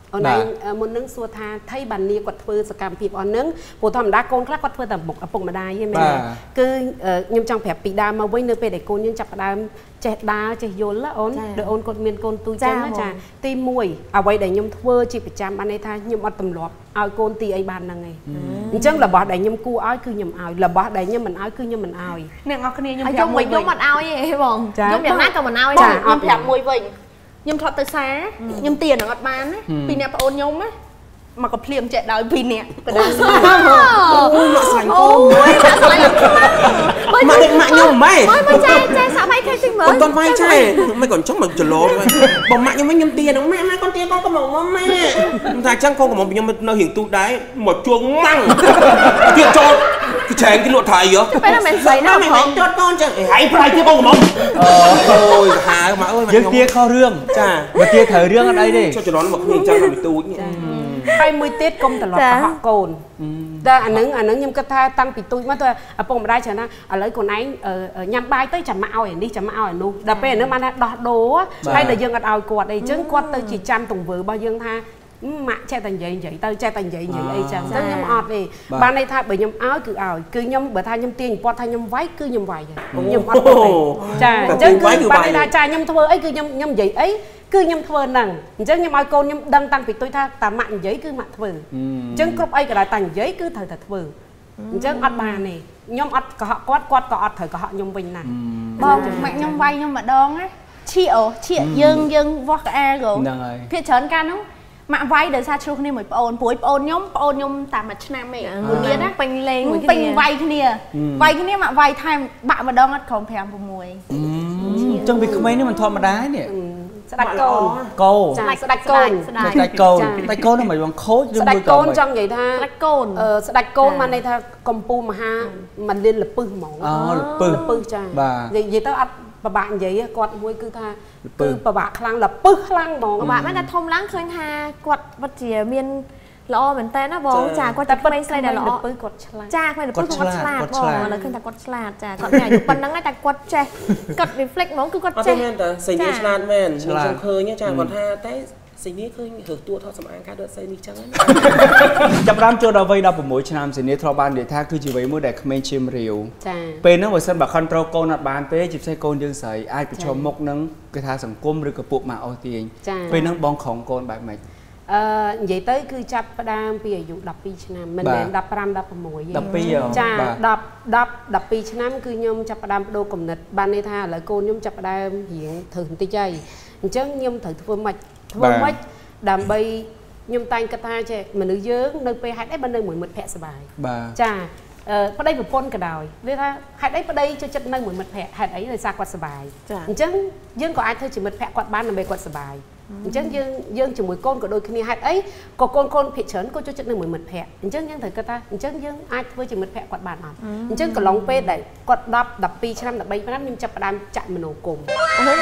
អូនឯងមុននឹងសួរថាថៃបាននីគាត់ធ្វើសកម្មភាពអស់នឹងព្រោះធម្មតាកូនខ្លះគាត់ធ្វើតែមុខឪពុកម្ដាយទេមែនទេគឺខ្ញុំចង់ប្រាប់ពីដើមមកវិញនៅពេលដែលកូនយើងចាប់ផ្ដើមចេះដើរចេះយល់អូនដូចអូនគាត់មានកូនទូចឹងចាទីមួយអ្វីដែលខ្ញុំធ្វើជាប្រចាំបានន័យថាខ្ញុំអត់ទម្លាប់ឲ្យកូនទីអីបានហ្នឹងឯងអញ្ចឹងរបស់ដែលខ្ញុំគួរឲ្យគឺខ្ញុំឲ្យរបស់ដែលខ្ញុំមិនឲ្យគឺខ្ញុំមិនឲ្យអ្នកនរគ្នាខ្ញុំប្រាប់មួយខ្ញុំអត់ឲ្យទេបងខ្ញុំយ៉ាងណាក៏មិនឲ្យចាខ្ញុំប្រាប់មួយវិញខ្ញុំធ្លាប់ទៅសារខ្ញុំទានឹងអត់បានណាពីអ្នកប្អូនខ្ញុំណាមកក៏ភ្លៀងចេះដោយពីរនាក់ក៏ដល់ស្មាអូមកស្លាញ់កូនមួយស្លាញ់ម៉ាក់ម៉ាក់ខ្ញុំម៉ែមកចែចែសាប់ឲ្យគេទីមើលអត់ទាន់វាយចែមិនគាត់ចង់មកច្រឡំបងម៉ាក់ខ្ញុំវិញខ្ញុំទានឹងម៉ែម៉ែគាត់ទាកូនកំងមកម៉ែខ្ញុំថាអញ្ចឹងកូនកំងខ្ញុំនៅរៀងទូដែរមកជួងម៉ាំងទៀតចូលគឺឆែងគេលក់ថៃហ៎ពេលណាមិនស្អីណាម៉ែចត់កូនចឹងហើយប្រៃទាកូនកំងអូយសាហាវម៉ាក់អើយយើងទាខុសរឿងចាមកទាត្រូវរឿងអត់អីទេចុះច្រឡំមកគ្នាអញ្ចឹងទៅទូចហើយមួយទៀតកុំត្រឡប់កុហកកូនតែអានឹងអានឹងខ្ញុំគិតថាតាំងពីទូចមកទៅឪពុកម្ដាយច្រើនណាឥឡូវខ្លួនឯងញ៉ាំបាយទៅចាំមកឲ្យនេះចាំមកឲ្យនោះដល់ពេលអានឹងបានថាដោះដូរហើយដល់យើងអត់ឲ្យគាត់អីចឹងគាត់ទៅជាចាំទង្វើរបស់យើងថាម៉ាក់ចេះតែនិយាយនិយាយទៅចេះតែនិយាយនិយាយអីចឹងទៅខ្ញុំអត់ទេបានន័យថាបើខ្ញុំឲ្យគឺឲ្យគឺខ្ញុំបើថាខ្ញុំទាញគាត់ថាខ្ញុំវាយគឺខ្ញុំវាយខ្ញុំអត់ទេចាអញ្ចឹងគឺបានន័យថាចាខ្ញុំធ្វើអីគឺខ្ញុំខ្ញុំនិយាយអីគឺខ្ញុំធ្វើហ្នឹងអញ្ចឹងខ្ញុំឲ្យកូនខ្ញុំដឹងតាំងពីទុយថាតាម៉ាក់និយាយគឺម៉ាក់ធ្វើអញ្ចឹងគ្រប់អីក៏ដោយតែនិយាយគឺត្រូវតែធ្វើអញ្ចឹងអត់បានទេខ្ញុំអត់កុហកគាត់គាត់ក៏អត់ត្រូវកុហកខ្ញុំវិញណាបងម៉ាក់ខ្ញុំវាយខ្ញុំម្ដងណាឈៀកអូឈៀកយើងយើងវាស់ក្អែកហ្នឹងហើយភាគច្រើនកាលហ្នឹងម៉ាក់វាយដោយសារឆ្លោះគ្នាមួយប្អូនព្រួយប្អូនខ្ញុំប្អូនខ្ញុំតែមួយឆ្នាំឯងមួយទៀតណាពេញលេងមួយគ្នាពេញវាយគ្នាវាយគ្នាម៉ាក់វាយថែមបាក់ម្ដងអត់ក្រោមប្រាំ 6អញ្ចឹងពីក្មេងនេះមិនធម្មតានេះស្ដាច់កូនកូស្ដាច់កូនស្ដាច់កូនស្ដាច់កូនហ្នឹងមិនបងខូចឬមួយកូនចង់និយាយថាស្ដាច់កូនអឺស្ដាច់កូនបានន័យថាកម្ពុជាមហាមិនលៀនលពឹសហ្មងអូលពឹសលពឹសចានិយាយទៅអត់ពិបាកនិយាយគាត់មួយគឺថាគឺពិបាកខ្លាំងលពឹសខ្លាំងហ្មងពិបាកមែនតែធំឡើងឃើញថាគាត់ពិតជាមានល្អមែនតើណាបងចាគាត់តែក្មេងស្រីដែលល្អគាត់ឆ្លាតចាក្មេងគាត់ឆ្លាតបងឥឡូវឃើញតែគាត់ឆ្លាតចាគាត់មានអាយុប៉ុណ្ណឹងតែគាត់ចេះគាត់ reflect ហ្មងគឺគាត់ចេះអត់មែនតើសេនីឆ្លាតមែនខ្ញុំឃើញចាគាត់ថាតែសេនីឃើញរើសតួថតសម្អាងការដុតសេនីចឹងចាប់ផ្ដើមចូលដល់វ័យដប់ប្រាំមួយឆ្នាំសេនីធ្លាប់បាននិយាយថាគឺជាវ័យមួយដែលក្មេងឈាមរាវចាពេលហ្នឹងបើសិនបើ control កូនអត់បានទេជាពិសេសកូនយើងស្រីអាចប្រឈមមុខនឹងគេថាសង្គមឬក៏ពួកម៉ាក់អូសទាញពេលហ្នឹងបងក្រុមកូនបែបម៉េចអឺនិយាយទៅគឺចាប់ផ្ដើមពីអាយុដប់ពីរឆ្នាំមិនមែនដប់ប្រាំ ដប់ប្រាំមួយទេដប់ពីរចាដប់ ដប់ ដប់ពីរឆ្នាំគឺខ្ញុំចាប់ផ្ដើមបដូរគំនិតបានន័យថាឥឡូវកូនខ្ញុំចាប់ផ្ដើមរៀងធ្វើបន្តិចហើយអញ្ចឹងខ្ញុំត្រូវធ្វើម៉េចធ្វើម៉េចដើម្បីខ្ញុំតែងគិតថាចេះមនុស្សយើងនៅពេលហេតុអីបើនៅមួយមិត្តភក្តិសប្បាយចាប្តីប្រពន្ធក៏ដោយវាថាហេតុអីប្តីចូលចិត្តនៅមួយមិត្តភក្តិហេតុអីដោយសារគាត់សប្បាយអញ្ចឹងយើងក៏អាចធ្វើជាមិត្តភក្តិគាត់បានដើម្បីគាត់សប្បាយអញ្ចឹងយើងយើងជាមួយកូនក៏ដូចគ្នាហេតុអីក៏កូនកូនភាគច្រើនក៏ចូលចិត្តនៅមួយមិត្តភក្តិអញ្ចឹងយើងត្រូវគិតថាអញ្ចឹងយើងអាចធ្វើជាមិត្តភក្តិគាត់បានអត់អញ្ចឹងកន្លងពេលដែលគាត់ដប់ ដប់ពីរឆ្នាំ ដប់បីឆ្នាំខ្ញុំចាប់ផ្ដើមចាក់មនោគមអូ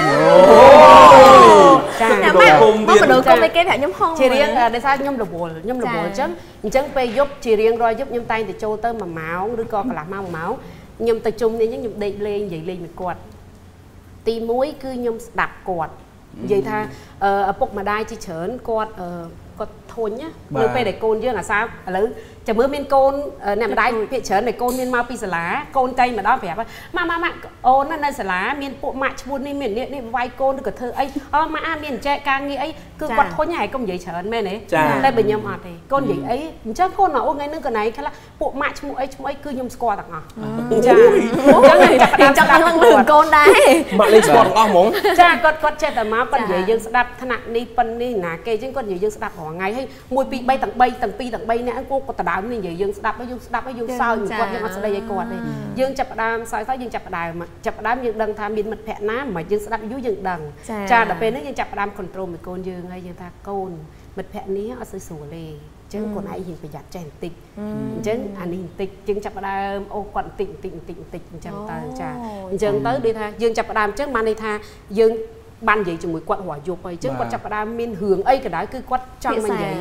ចាមនោគមមនោគមឯគេប្រាប់ខ្ញុំហងជារៀងដោយសារខ្ញុំរវល់ខ្ញុំរវល់អញ្ចឹងអញ្ចឹងពេលយប់ជារៀងរាល់យប់ខ្ញុំតែងតែចូលទៅមួយម៉ោងឬក៏កន្លះម៉ោងមួយម៉ោងខ្ញុំទៅជុំនេះអញ្ចឹងខ្ញុំដេកលេងនិយាយលេងមួយគាត់ទីមួយគឺខ្ញុំស្ដាប់គាត់និយាយថាឪពុកម្ដាយជាច្រើនគាត់គាត់ធុញណានៅពេលដែលកូនយើងអាសាឥឡូវចាំមើលមានកូនអ្នកម្ដាយភាគច្រើនដែលកូនមានមកពីសាលាកូនចៃម្ដងប្រាប់ម៉ាម៉ាម៉ាអូននៅសាលាមានពួកម៉ាក់ឈ្មោះនេះមាននេះនេះវាយកូនឬក៏ធ្វើអីអូម៉ាអាមានចែកការងារអីគឺគាត់ធុញហើយកុំនិយាយច្រើនមែនទេតែបើខ្ញុំអត់ទេកូននិយាយអីអញ្ចឹងកូនអូថ្ងៃនេះកណៃខ្លះពួកម៉ាក់ឈ្មោះអីឈ្មោះអីគឺខ្ញុំស្គាល់ទាំងអស់ចាអញ្ចឹងចាប់ឡើងលឺកូនដែរម៉ាក់លេងស្គាល់ទាំងអស់ហ្មងចាគាត់គាត់ចេះតែមកគាត់និយាយយើងស្ដាប់ថ្នាក់នេះប៉ុននេះណាគេអញ្ចឹងគាត់និយាយយើងស្ដាប់រាល់ថ្ងៃហើយមួយពីរបីទាំងបីទាំងពីរទាំងបីអ្នកគាត់គាត់ដណ្ដើមនេះនិយាយយើងស្ដាប់ហើយយើងស្ដាប់ហើយយើងសើចគាត់យើងអត់ស្ដីឲ្យគាត់ទេយើងចាប់ផ្ដើមសើចទៅយើងចាប់ផ្ដើមចាប់ផ្ដើមយើងដឹងថាមានមិត្តភក្តិណាមិនយើងស្ដាប់យូរយើងដឹងចាដល់ពេលហ្នឹងយើងចាប់ផ្ដើម control មួយកូនយើងហើយយើងថាកូនមិត្តភក្តិនេះអត់សូវស្រួលទេអញ្ចឹងខ្លួនឯងហ៊ានប្រយ័ត្នចេះបន្តិចអញ្ចឹងអានេះបន្តិចយើងចាប់ផ្ដើមអូគាត់បន្តិចបន្តិចបន្តិចបន្តិចអញ្ចឹងទៅចាអញ្ចឹងទៅដូចថាយើងចាប់ផ្ដើមអញ្ចឹងបានន័យថាយើងបាននិយាយជាមួយគាត់រាល់យប់ហើយអញ្ចឹងគាត់ចាប់ផ្ដើមមានរឿងអីក៏ដោយគឺគាត់ចង់មកនិយាយ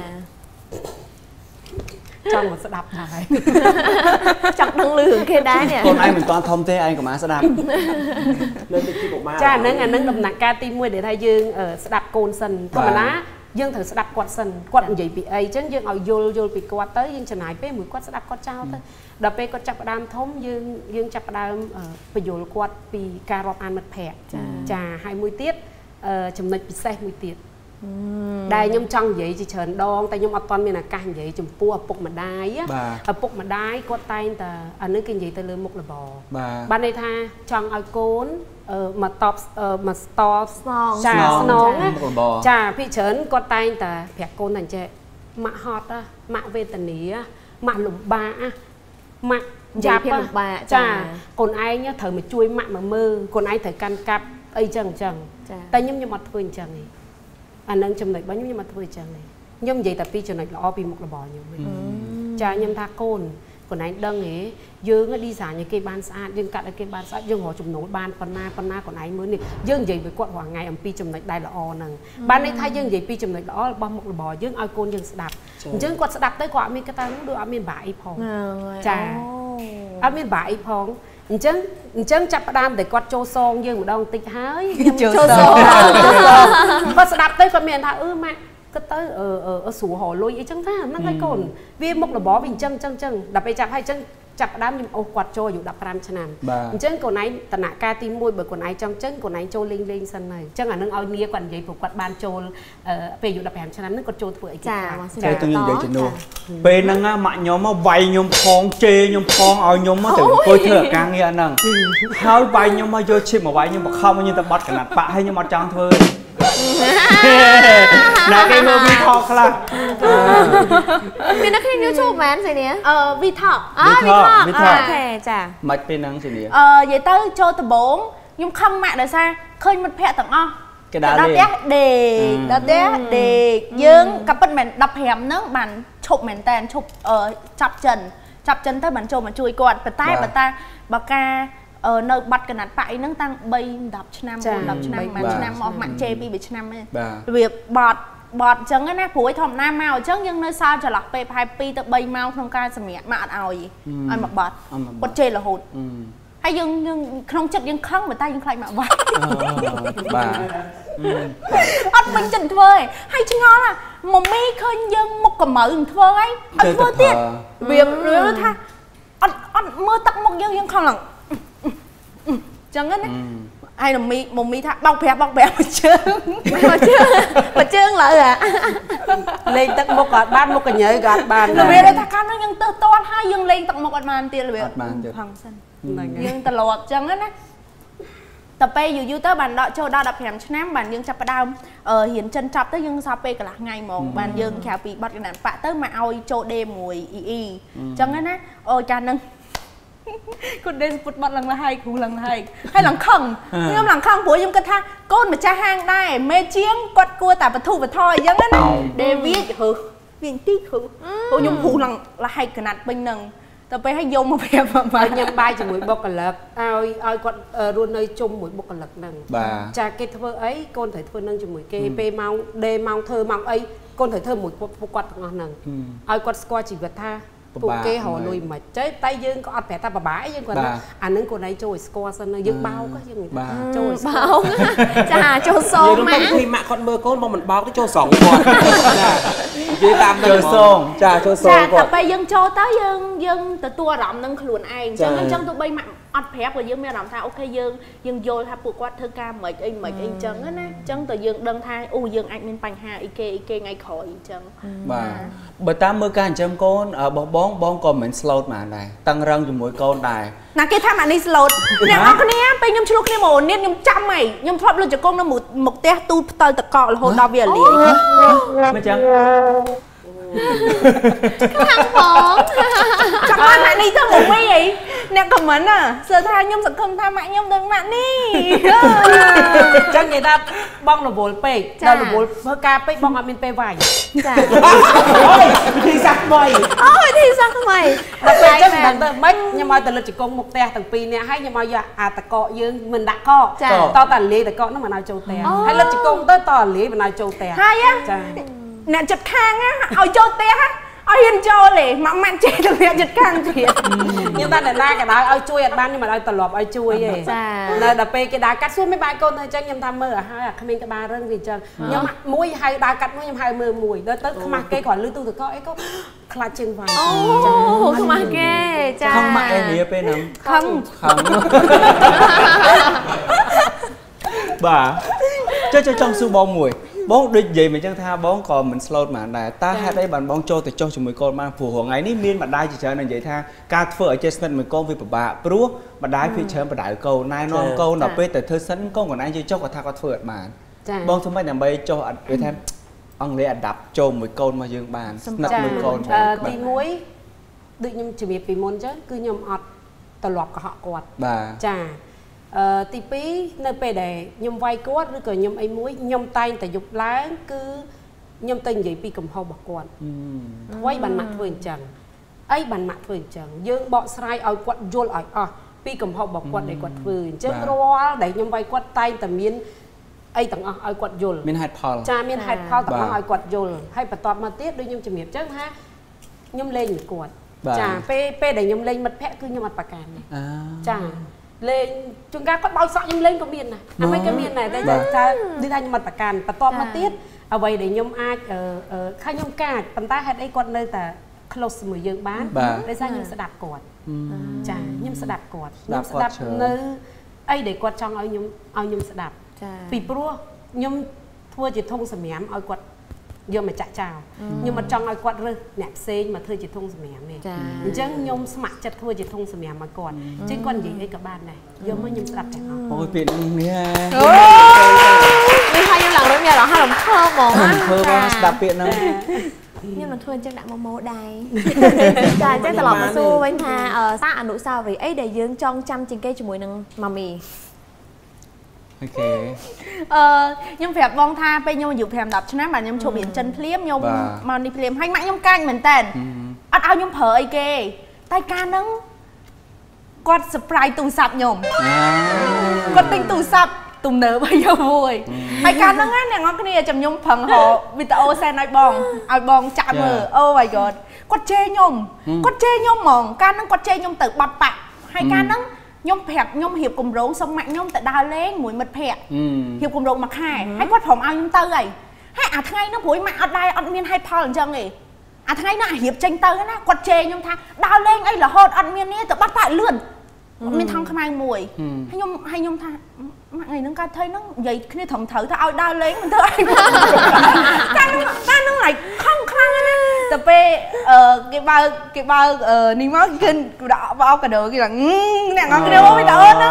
ចង់មកស្ដាប់ដែរចង់ដឹងលឺគេដែរនេះកូនឯងមិនទាន់ធំទេឯងក៏មកស្ដាប់នៅទីពុកម៉ាចាហ្នឹងអាហ្នឹងដំណាក់កាលទីមួយដែលថាយើងស្ដាប់កូនសិនធម្មតាយើងត្រូវស្ដាប់គាត់សិនគាត់និយាយពីអីអញ្ចឹងយើងឲ្យយល់យល់ពីគាត់ទៅយើងចំណាយពេលមួយគាត់ស្ដាប់គាត់ចោលទៅដល់ពេលគាត់ចាប់ផ្ដើមធំយើងយើងចាប់ផ្ដើមបញ្យល់គាត់ពីការរាប់អានមិត្តភក្តិចាហើយមួយទៀតចំណុចពិសេសមួយទៀតដែលខ្ញុំចង់និយាយជាច្រើនដងតែខ្ញុំអត់ទាន់មានឱកាសនិយាយចំពោះឪពុកម្ដាយឪពុកម្ដាយគាត់តែងតែអានេះគេនិយាយទៅលើមុខរបរបានន័យថាចង់ឲ្យកូនមកតបមកស្តស្នងចាស្នងចាភាគច្រើនគាត់តែងតែប្រាប់កូនថាអញ្ចឹងម៉ាក់ហត់ម៉ាក់វេទនាម៉ាក់លំបាកម៉ាក់យ៉ាប់លំបាកចាកូនឯងត្រូវមកជួយម៉ាក់មកមើលកូនឯងត្រូវកាន់កាប់អីចឹងអញ្ចឹងតែខ្ញុំខ្ញុំអត់ធ្វើអញ្ចឹងទេអានឹងចំណុចរបស់ខ្ញុំខ្ញុំអត់ធ្វើអញ្ចឹងទេខ្ញុំនិយាយតែពីចំណុចល្អពីមុខរបរខ្ញុំវិញចាខ្ញុំថាកូនកូនឯងដឹងហ៎យើងឌីហ្សាញឲ្យគេបានស្អាតយើងកាត់ឲ្យគេបានស្អាតយើងរកចំណូលបានប៉ុណ្ណាប៉ុណ្ណាកូនឯងមើលនេះយើងនិយាយvớiគាត់រាល់ថ្ងៃអំពីចំណុចដែលល្អហ្នឹងបានន័យថាយើងនិយាយពីចំណុចល្អរបស់មុខរបរយើងឲ្យកូនយើងស្ដាប់អញ្ចឹងគាត់ស្ដាប់ទៅគាត់អត់មានគាត់ថាដូចអត់មានបាក់អីផងចាអត់មានបាក់អីផងអញ្ចឹងអញ្ចឹងចាប់ផ្ដើមតែគាត់ចូលសងយើងម្ដងបន្តិចហើយខ្ញុំចូលសងគាត់ស្ដាប់ទៅគាត់មានថាអឺម៉ាក់គាត់ទៅអឺអឺស្រួលរលុយអីចឹងថាហ្នឹងហើយកូនវាមុខរបរវាអញ្ចឹងអញ្ចឹងអញ្ចឹងដល់ពេលចាប់ហើយអញ្ចឹងចាប់ផ្ដើមខ្ញុំអូសគាត់ចូលអាយុដប់ប្រាំឆ្នាំអញ្ចឹងកូនឯងតំណការទីមួយបើកូនឯងចង់ចឹងកូនឯងចូលលេងលេងសិនហើយអញ្ចឹងអានឹងឲ្យនីគាត់និយាយព្រោះគាត់បានចូលពេលអាយុដប់ប្រាំឆ្នាំហ្នឹងគាត់ចូលធ្វើអីគេចាតែទៅខ្ញុំនិយាយជំនួសពេលហ្នឹងម៉ាក់ខ្ញុំមកវាយខ្ញុំផងជេរខ្ញុំផងឲ្យខ្ញុំមកទៅអង្គុយធ្វើការងារហ្នឹងហើយវាយខ្ញុំមកយកឈីបមកវាយខ្ញុំបខំខ្ញុំទៅបាត់កណាត់បាក់ហើយខ្ញុំអត់ចង់ធ្វើណាគេមើលវីថកខ្លះមាននៅក្នុង YouTube មែនស្អីនេះអឺវីថកអើវីថកអូខេចាមិនពេលហ្នឹងស្អីនេះអឺនិយាយទៅចូលដំបងខ្ញុំខឹងម៉ាក់ដោយសារឃើញមិត្តភក្តិទាំងអស់គេដល់ផ្ទះដេកដល់ផ្ទះដេកយើងក៏ពិតមែនដប់ប្រាំហ្នឹងបានឈប់មែនតែឈប់ចាប់ចិនចាប់ចិនទៅបានចូលមកជួយគាត់ប៉ុន្តែបើតាបើការនៅបាត់កណាត់ប៉ៃហ្នឹងតាំងបីដប់ឆ្នាំដប់ឆ្នាំមួយឆ្នាំមកម៉ាក់ជេពីបីឆ្នាំហ្នឹងរបៀបបត់បត់អញ្ចឹងណាព្រួយធម្មតាមកអញ្ចឹងយើងនៅសល់ចន្លោះពេលប្រហែលពីរទៅបីម៉ោងក្នុងការសម្រាប់ម៉ាក់អត់ឲ្យឲ្យមកបត់គាត់ជេររហូតហើយយើងយើងក្នុងចិត្តយើងខឹងប៉ុន្តែយើងខ្លាចម៉ាក់បាត់បាទអត់មិនចិត្តធ្វើឯងហើយឆ្ងល់ណាមមីឃើញយើងមុខកម្ៅធ្វើហើយអត់ធ្វើទៀតវាវាថាអត់អត់មើលទឹកមុខយើងយើងខំឡើងចឹងណាហើយមមីមមីថាបោកប្រាក់បោកប្រាក់មួយជើងមួយជើងមួយជើងលើអាលេងទឹកមុខក៏អត់បានមុខកញ្ញើក៏អត់បានវាថាកាលនោះយើងទៅតន់ហើយយើងលេងទឹកមុខអត់បានទៀតវាអត់បានទៀតផឹងសិនយើងត្រឡប់ចឹងណាតែពេលយូរយូរទៅបានដកចូលដល់ដប់ប្រាំឆ្នាំបានយើងចាប់ផ្ដើមរៀនចិនចប់ទៅយើងសល់ពេលកន្លះថ្ងៃហ្មងបានយើងក្រៅពីបាត់កណ្ដាលប៉ាក់ទៅមកឲ្យចូលដេមួយអ៊ីអ៊ីចឹងណាអូចានឹងគាត់ដេសពុតបាត់ឡើងលហើយគ្រូឡើងហើយហើយឡើងខឹងខ្ញុំឡើងខឹងព្រោះខ្ញុំគិតថាកូនម្ចាស់ហាងដែរមេជាងគាត់គួរតែបធុបធរអញ្ចឹងណាដេវីហឺវាទីគ្រូព្រោះខ្ញុំគ្រូឡើងលហើយកណាត់ពេញហ្នឹងតែពេលឲ្យយកមកប្រាប់មកញ៉ាំបាយជាមួយបុគ្គលិកឲ្យឲ្យគាត់រស់នៅជុំមួយបុគ្គលិកហ្នឹងចាគេធ្វើអីកូនត្រូវធ្វើនឹងជាមួយគេពេលម៉ោងដេម៉ោងធ្វើម៉ោងអីកូនត្រូវធ្វើមួយពួកគាត់ទាំងអស់ហ្នឹងឲ្យគាត់ស្គាល់ជីវិតថាពួកគេរលុយមិនចេះតែយើងក៏អត់ប្រាប់ថាបបាយើងគាត់ថាអានឹងខ្លួនឯងចូលឲ្យស្គាល់សិនយើងបោកយើងចូលបោកចាចូលសងម៉ាក់ពីម៉ាក់គាត់មើលកូនមកមិនបោកទៅចូលសងគាត់ចានិយាយតាមចូលសងចាចូលសងគាត់តែពេលយើងចូលទៅយើងយើងទទួលអារម្មណ៍នឹងខ្លួនឯងអញ្ចឹងអញ្ចឹងទោះបីម៉ាក់អត់ប្រាប់ក៏យើងមានអារម្មណ៍ថាអូខេយើងយើងយល់ថាពួកគាត់ធ្វើការមិនអីមិនអីអញ្ចឹងណាអញ្ចឹងតើយើងដឹងថាអូយើងអាចមានបញ្ហាអីគេអីគេថ្ងៃក្រោយអញ្ចឹងបាទបើតាមមើលការចិញ្ចឹមកូនរបស់បងបងក៏មិន slow ហ្មងដែរតឹងរឹងជាមួយកូនដែរណាគេថាម៉ាក់នេះ slow អ្នកនរគ្នាពេលខ្ញុំឆ្លោះគ្នាមកនេះខ្ញុំចាំហីខ្ញុំធ្លាប់លើជង្គង់នៅមុខផ្ទះទូផ្ទាល់តកករហូតដល់វាលាយមិនចឹងខ្លាំងផងចាំម៉ាក់នេះទៅមកមីអីអ្នកខមមិនណាសើថាខ្ញុំសង្ឃឹមថាម៉ាក់ខ្ញុំដូចម៉ាក់នេះចឹងនិយាយថាបងរវល់ពេកដល់រវល់ធ្វើការពេកបងអត់មានពេលវាយចាអូយវិធីសាស្ត្រថ្មីអូយវិធីសាស្ត្រថ្មីដល់ពេលចឹងមិនដឹងទៅមិនខ្ញុំឲ្យទៅលិតជង្គង់មុខផ្ទះទាំងពីរនាក់ហើយខ្ញុំឲ្យយកអាតកកយើងមិនដាក់កកតតែលាយតកកនោះមិនឲ្យចូលផ្ទះហើយលិតជង្គង់ទៅតលាយមិនឲ្យចូលផ្ទះហើយចាអ្នកចិត្តខាងឲ្យចូលផ្ទះ ai yên cho lệ mà mặn chết được mẹ giật càng thiệt nhưng ta để la cái đá ai chui ở ban nhưng mà ai tờ lọp ai chui vậy là đập pe cái đá cắt xuống mấy ba con thôi chứ nhưng tham mơ ở hai à không cái ba rương gì chân nhưng mà mũi hai đá cắt mũi nhưng hai mưa mùi đó tới mặc cây khỏi lư tu từ có ấy có khla chừng vàng không mặc kê cha không mặc em gì pe nằm không không bà cho cho trong su bông mùi bóng đôi gì mình chẳng tha bóng còn mình slow mà này ta hay đấy bạn bóng cho từ cho chúng mình con mang phù hộ ngày ní miên mà đai chỉ chơi này vậy tha ca phở ở trên sân mình con vì bà bữa mà đai phía chơi mà đại câu nai non câu nào pe từ thơ sân con còn anh chơi cho có tha có phở mà bóng thứ mấy nhà bay cho anh để thêm ông lấy anh đập cho một con mà dương bàn nập một con thì muối tự nhiên chỉ biết vì môn chứ cứ nhom ọt tờ lọp của họ quạt bà trà tí pí nơi pe để nhom vay quát rồi còn nhom ấy muối nhom tay tại dục lá cứ nhom tay vậy pi cầm hầu bọc quạt quay bàn mặt vườn trần ấy bàn mặt vườn trần dương bọ sai ở quạt vô ở à pi cầm hầu bọc quạt để quạt vườn chứ roa để nhom vay quát tay tầm miên ấy tầng ở quạt vô miên hạt phò cha miên hạt phò tầng ở quạt vô hay bật tọt mà tiết đôi nhom chìm miệt chứ ha nhom lên một quạt trà pe pe để nhom lên mặt phe cứ nhom mặt bạc càn này trà lên chúng ta có bao sợ nhom lên có miền này à mấy cái miền này đây ta đi thay nhom mặt bạc càn bật tọt mà tiết ở vậy để nhom ai ở ở khai nhom cả tầm ta hạt ấy quạt nơi ta close mười dương bán để ra nhom sẽ đạp quạt trà nhom sẽ đạp quạt nhom sẽ đạp nơi ấy để quạt trong ao nhom ao nhom sẽ đạp vì pro nhom thua chỉ thông sầm mém ao quạt giờ mà chạy chào nhưng mà trong ai quạt rơi nẹp xe mà thôi chỉ thông sầm mém này chẳng nhom smart chặt thua chỉ thông sầm mém mà còn chứ còn gì ấy cả ban này giờ mới nhom đạp chạy họ ôi biển nha đi hai nhom lần rồi nhà đó hai lần thơ mộng thơ quá đạp biển đâu nhưng mà thôi chắc đã mô mô đây chắc chắc lọt mà xua với tha ở xã ảnh đủ sao vì ấy để dương trong trăm trên cây cho mùi nâng mà mì ok ờ nhưng phép bong tha bây nhung dục thèm đập cho nó mà nhung chụp biển chân phím nhung mà đi phím hay mãi nhung canh mình tên ăn ao nhung phở ấy kê tay ca nâng con surprise tù sạp nhung con tinh tù sạp tùm nở bây giờ vui tay ca nâng á nè ngon cái này chầm nhung phần họ video xe nói bong ao bong chạm mờ oh my god con chê nhung con chê nhung mỏng ca nâng con chê nhung tự bập bạc hay ca nâng nhom phẹp nhom hiệp cùng rốn xong mạnh nhom tại đào lên mũi mật phẹp hiệp cùng rốn mặc hai hay quát phòng ao nhom tơ này hay à thay nó mũi mạnh ở đây ăn miên hay pal chân này à thay nó hiệp tranh tơ nó quát chê nhom thang đào lên ấy là hot ăn miên này tự bắt lại lươn miên thăng không ai mùi hay nhom hay nhom thang mạng này nó ca thấy nó vậy khi thầm thử tao ao đào lên mình thưa ai ta nó ta nó lại không khăng á tập pe cái bao cái bao nín máu kinh đỏ bao cả đồ kia là nè ngon cái đâu mới đỡ nữa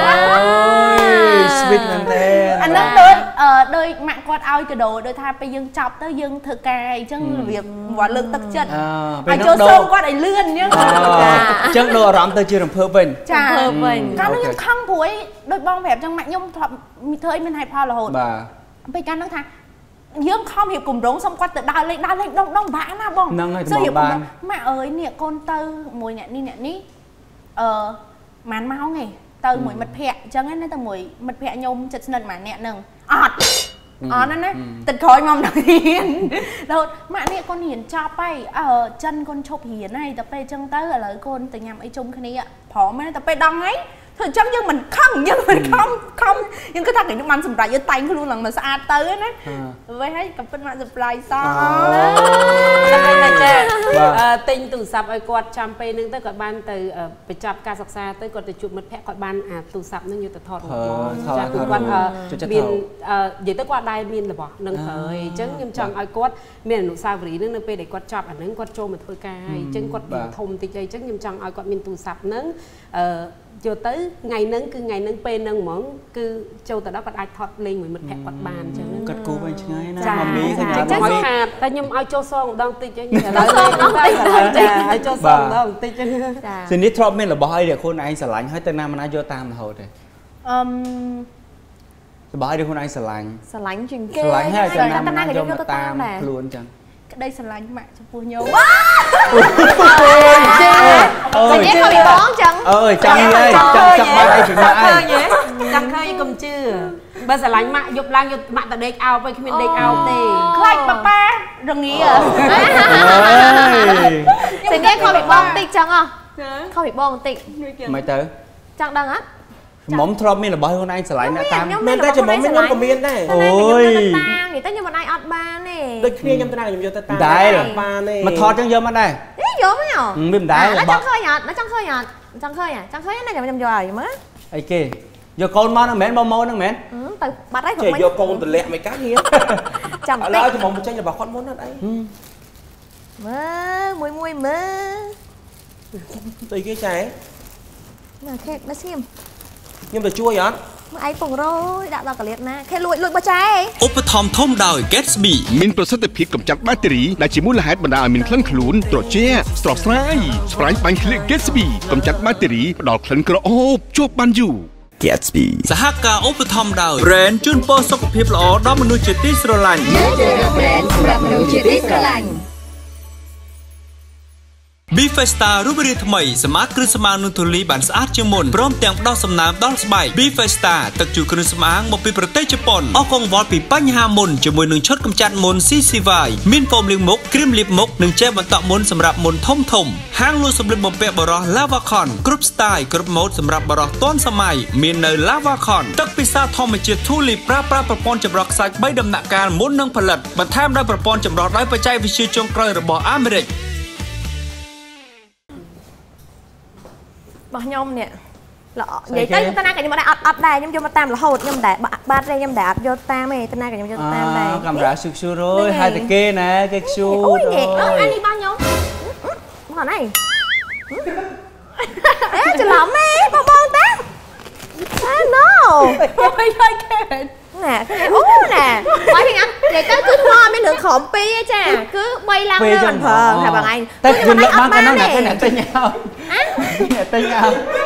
sweet man thế anh nói đôi đôi mạng quạt ao cái đồ đôi tha bây dương chọc tới dương thưa cài chân việc quả lực tất chân anh cho sơn qua đầy lươn nhá chân đồ rắm tới chưa làm phơ bình phơ bình cái nó nhưng khăng cuối đôi bong vẹp trong mạng nhung thọ thời mình hay pha là hồn bây can nó tha dương không hiệp cùng rốn xong qua tự đào lên đào lên đông đông vã na bong sao hiệp cùng mẹ ơi nè con tơ mùi nè ní nè ní ờ màn máu nghề tơ mùi mật phẹ chẳng ấy tơ mùi mật phẹ nhôm chật nần mà nè nừng ọt ọt nó tịch khói ngon đầu tiên đâu mẹ nè con hiền cho bay ờ chân con chụp hiền này tập pe chân tơ ở lời con từ nhằm ấy chung cái này ạ phỏ mấy tập pe đăng ấy thôi chắc nhưng mình không nhưng mình không không nhưng cái thằng này nó mang sầm rải với tay cứ luôn là mình xa tới đấy với hết cặp bên mạng supply sao tinh từ sập ai quạt trăm peนึงtới quạt ban từไปจับการศึกษาtới quạt từ chụp một phe quạt ban à từ sậpนึงnhư từ thọt mộtจากtừ quạt miền vậy tới quạt đai miền là bỏ nâng khởi chứng nhưng chẳng ai quạt miền nụ sao vĩนึงไปđể quạtจับảnhนึงquạt trâu mà thôi cài chứng quạt biển thông thì chơi chứng nhưng chẳng ai quạt miền từ sậpนึงcho tới ngày nâng cứ ngày nâng pe nâng món cứ châu từ đó còn ai thọt lên mười một phép quạt bàn cho nên cắt cú bên ngay na mà mí thì chắc có hạt ta nhung ai cho son đang tít cho như là ai cho son đang tít cho như thì nít drop mình là bỏ ai để con anh sờ lạnh hay tên nam mình ai cho tam là hồi đấy bỏ ai để con anh sờ lạnh sờ lạnh chừng sờ lạnh hay tên nam mình ai cho tam luôn chẳng đây sờ lạnh mạng cho phu nhau ơi chứ không bị bón chẳng ơi chẳng ơi chẳng chẳng ba ai chẳng ba ai chẳng khơi cầm chưa បើស្រឡាញ់ម៉ាក់យប់ឡើងយកម៉ាក់ទៅដេកអោបឲ្យគ្មានដេកអោបទេខ្លាចប៉ាប៉ារងាសេនីខំពីបងតិចចឹងហ៎ខំពីបងតិចមិនទៅចង់ដឹងហ៎មុំធ្លាប់មានរបស់ខ្លួនឯងស្រឡាញ់អ្នកតាមមែនតែចំមុំខ្ញុំក៏មានដែរអូយតាមនិយាយទៅខ្ញុំមិនអាចអត់បានទេដូចគ្នាខ្ញុំទៅណាខ្ញុំយកទៅតាមបានទេមកថតចឹងយកមកដែរយកមកហ៎មិនដែរចង់ឃើញអត់ចង់ឃើញអត់ចង់ឃើញចង់ឃើញណាខ្ញុំយកឲ្យមើលអីគេយកកូនមកហ្នឹងមែនបងម៉ូនហ្នឹងមែនទៅបាត់ហើយខ្ញុំយកកូនទម្លាក់មិនកាញៀចាំតិចឥឡូវចំមុំចេញរបស់គាត់មុនអត់អីមើលមួយមួយមើលស្អីគេចែណាខេកដល់ស្ងៀមខ្ញុំទៅជួយអត់មើលឯងពងរយដាក់ដល់កលៀតណាខេលួចលួចបោះចែឧបត្ថម្ភធំដោយ Gatsby មានប្រសិទ្ធភាពកម្ចាត់បាក់តេរីដែលជាមូលហេតុបណ្ដាលឲ្យមានក្លិនខ្លួនត្រជាក់ស្រស់ស្រាយស្ប្រាញ់បាញ់ក្លៀក Gatsby កម្ចាត់បាក់តេរីផ្ដល់ក្លិនក្រអូបជាប់បានយូរ Gatsby សហការឧបត្ថម្ភដោយ Brand ជូនពរសុខភាពល្អដល់មនុស្សជាទីស្រឡាញ់ Brand សម្រាប់មនុស្សជាទីស្រឡាញ់ Bifesta រូបរាងថ្មីសម្អាតគ្រឿងសម្អាងនិងធូលីបានស្អាតជាងមុនព្រមទាំងផ្ដល់សំណើមដល់ស្បែក Bifesta ទឹកជូរគ្រឿងសម្អាងមកពីប្រទេសជប៉ុនអស់កង្វល់ពីបញ្ហាមុនជាមួយនឹងឈុតកម្ចាត់មុន ស៊ី ស៊ី វ៉ាយ មានហ្វូមលាងមុខគ្រីមលាបមុខនិងជែលបន្តក់មុនសម្រាប់មុនធំធំហាងលក់សម្លៀកបំពាក់បរោះ Lavacon គ្រប់ style គ្រប់ម៉ូដសម្រាប់បរោះទាន់សម័យមាននៅ Lavacon ទឹកពិសាធម្មជាតិធូលីប្រើប្រាស់ប្រព័ន្ធចម្រោះខ្សាច់បីដំណាក់កាលមុននឹងផលិតបន្ថែមដោយប្រព័ន្ធចម្រោះដោយបច្ចេកវិទ្យាចុងក្រោយរបស់អាមេរិករបស់ខ្ញុំនេះល្អនិយាយទៅខ្ញុំទៅណាក៏ខ្ញុំអត់អត់ដែរខ្ញុំយកមកតាមរហូតខ្ញុំដែរបាត់ទេខ្ញុំដែរអត់យកតាមទេទៅណាក៏ខ្ញុំយកតាមដែរកាមេរ៉ាស៊ូស៊ូរយហើយតែគេណាគេខ្ជូតអូយនេះអានេះបងខ្ញុំមកណៃអេច្រឡំទេបងបងតាអេ no អូយហើយគេណែអូណែបើខ្ញុំនិយាយទៅគឺថ្មមានរឿងក្រំពីរចាគឺបីឡើងលើមិនប្រើថាបងឯងតែខ្ញុំលើកបានកាលនោះអ្នកគេអ្នកទិញឲ្យអ្នកទិញឲ្យ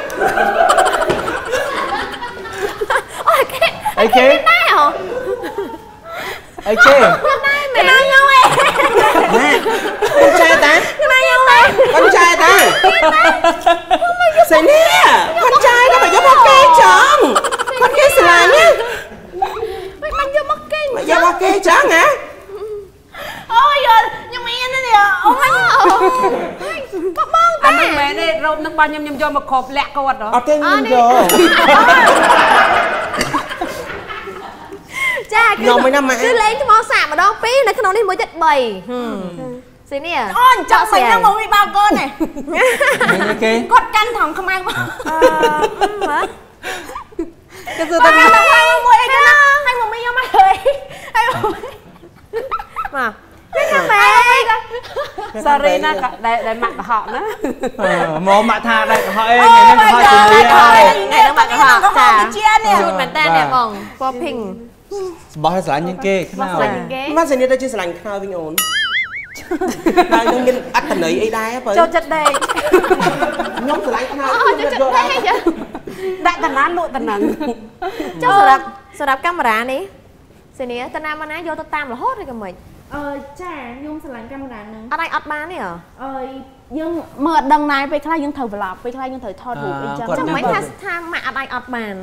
អូគេអីគេណែអូអីគេណែមែនខ្ញុំឯងណែកូនចែតាណែខ្ញុំឯងកូនចែតាសេនីកូនចែទៅយកមកគេចង់កូនគេស្រឡាញ់ណាមិនមិនយកមកគេយកមកគេចឹងហ៎អូយខ្ញុំមាននេះអូម៉ាបងបងអានេះមែនទេរោបនឹងបងខ្ញុំខ្ញុំយកមកគ្របលាក់គាត់ហ៎អត់ទេខ្ញុំយកចាគឺគឺលេងថ្មសាកម្ដងពីរនៅក្នុងនេះមួយទៀតបីស៊ីនេះអូអញ្ចឹងមិនហ្នឹងមកវាបោកកូនទេគេគាត់កាន់ថងខ្មៅមកអឺគឺគឺតែមួយអីទៅណាឲ្យមកមីយកមកហើយឲ្យមកនេះខាងម៉ែ sorry ណាដែលដែលម៉ាក់កុហកណាមកម៉ាក់ថាដែរកុហកអីថ្ងៃនេះកុហកជាមួយហើយថ្ងៃហ្នឹងម៉ាក់កុហកចាជូនមែនតើអ្នកបងពណ៌ pink បោះឲ្យស្រឡាញ់ជាងគេខ្នើមកសេនីទៅជាស្រឡាញ់ខ្នើវិញអូនហើយនឹងមានអត្តន័យអីដែរបើចូលចិត្តដេកខ្ញុំស្រឡាញ់ខ្នើចូលចិត្តដេកដាក់តាណាលក់តានឹងចូលសម្រាប់សម្រាប់កាមេរ៉ានេះសេនីតាណាមកណាយកទៅតាមរហូតឬក៏មិនអឺចាខ្ញុំស្រឡាញ់កាមេរ៉ាហ្នឹងអត់អាចអត់បានទេហ៎អើយយើងមើលអត់ដឹងណាពេលខ្លះយើងត្រូវ vlog ពេលខ្លះយើងត្រូវថតរូបអីចឹងចាំមិនថាថាម៉ាក់អត់អាចអត់បាន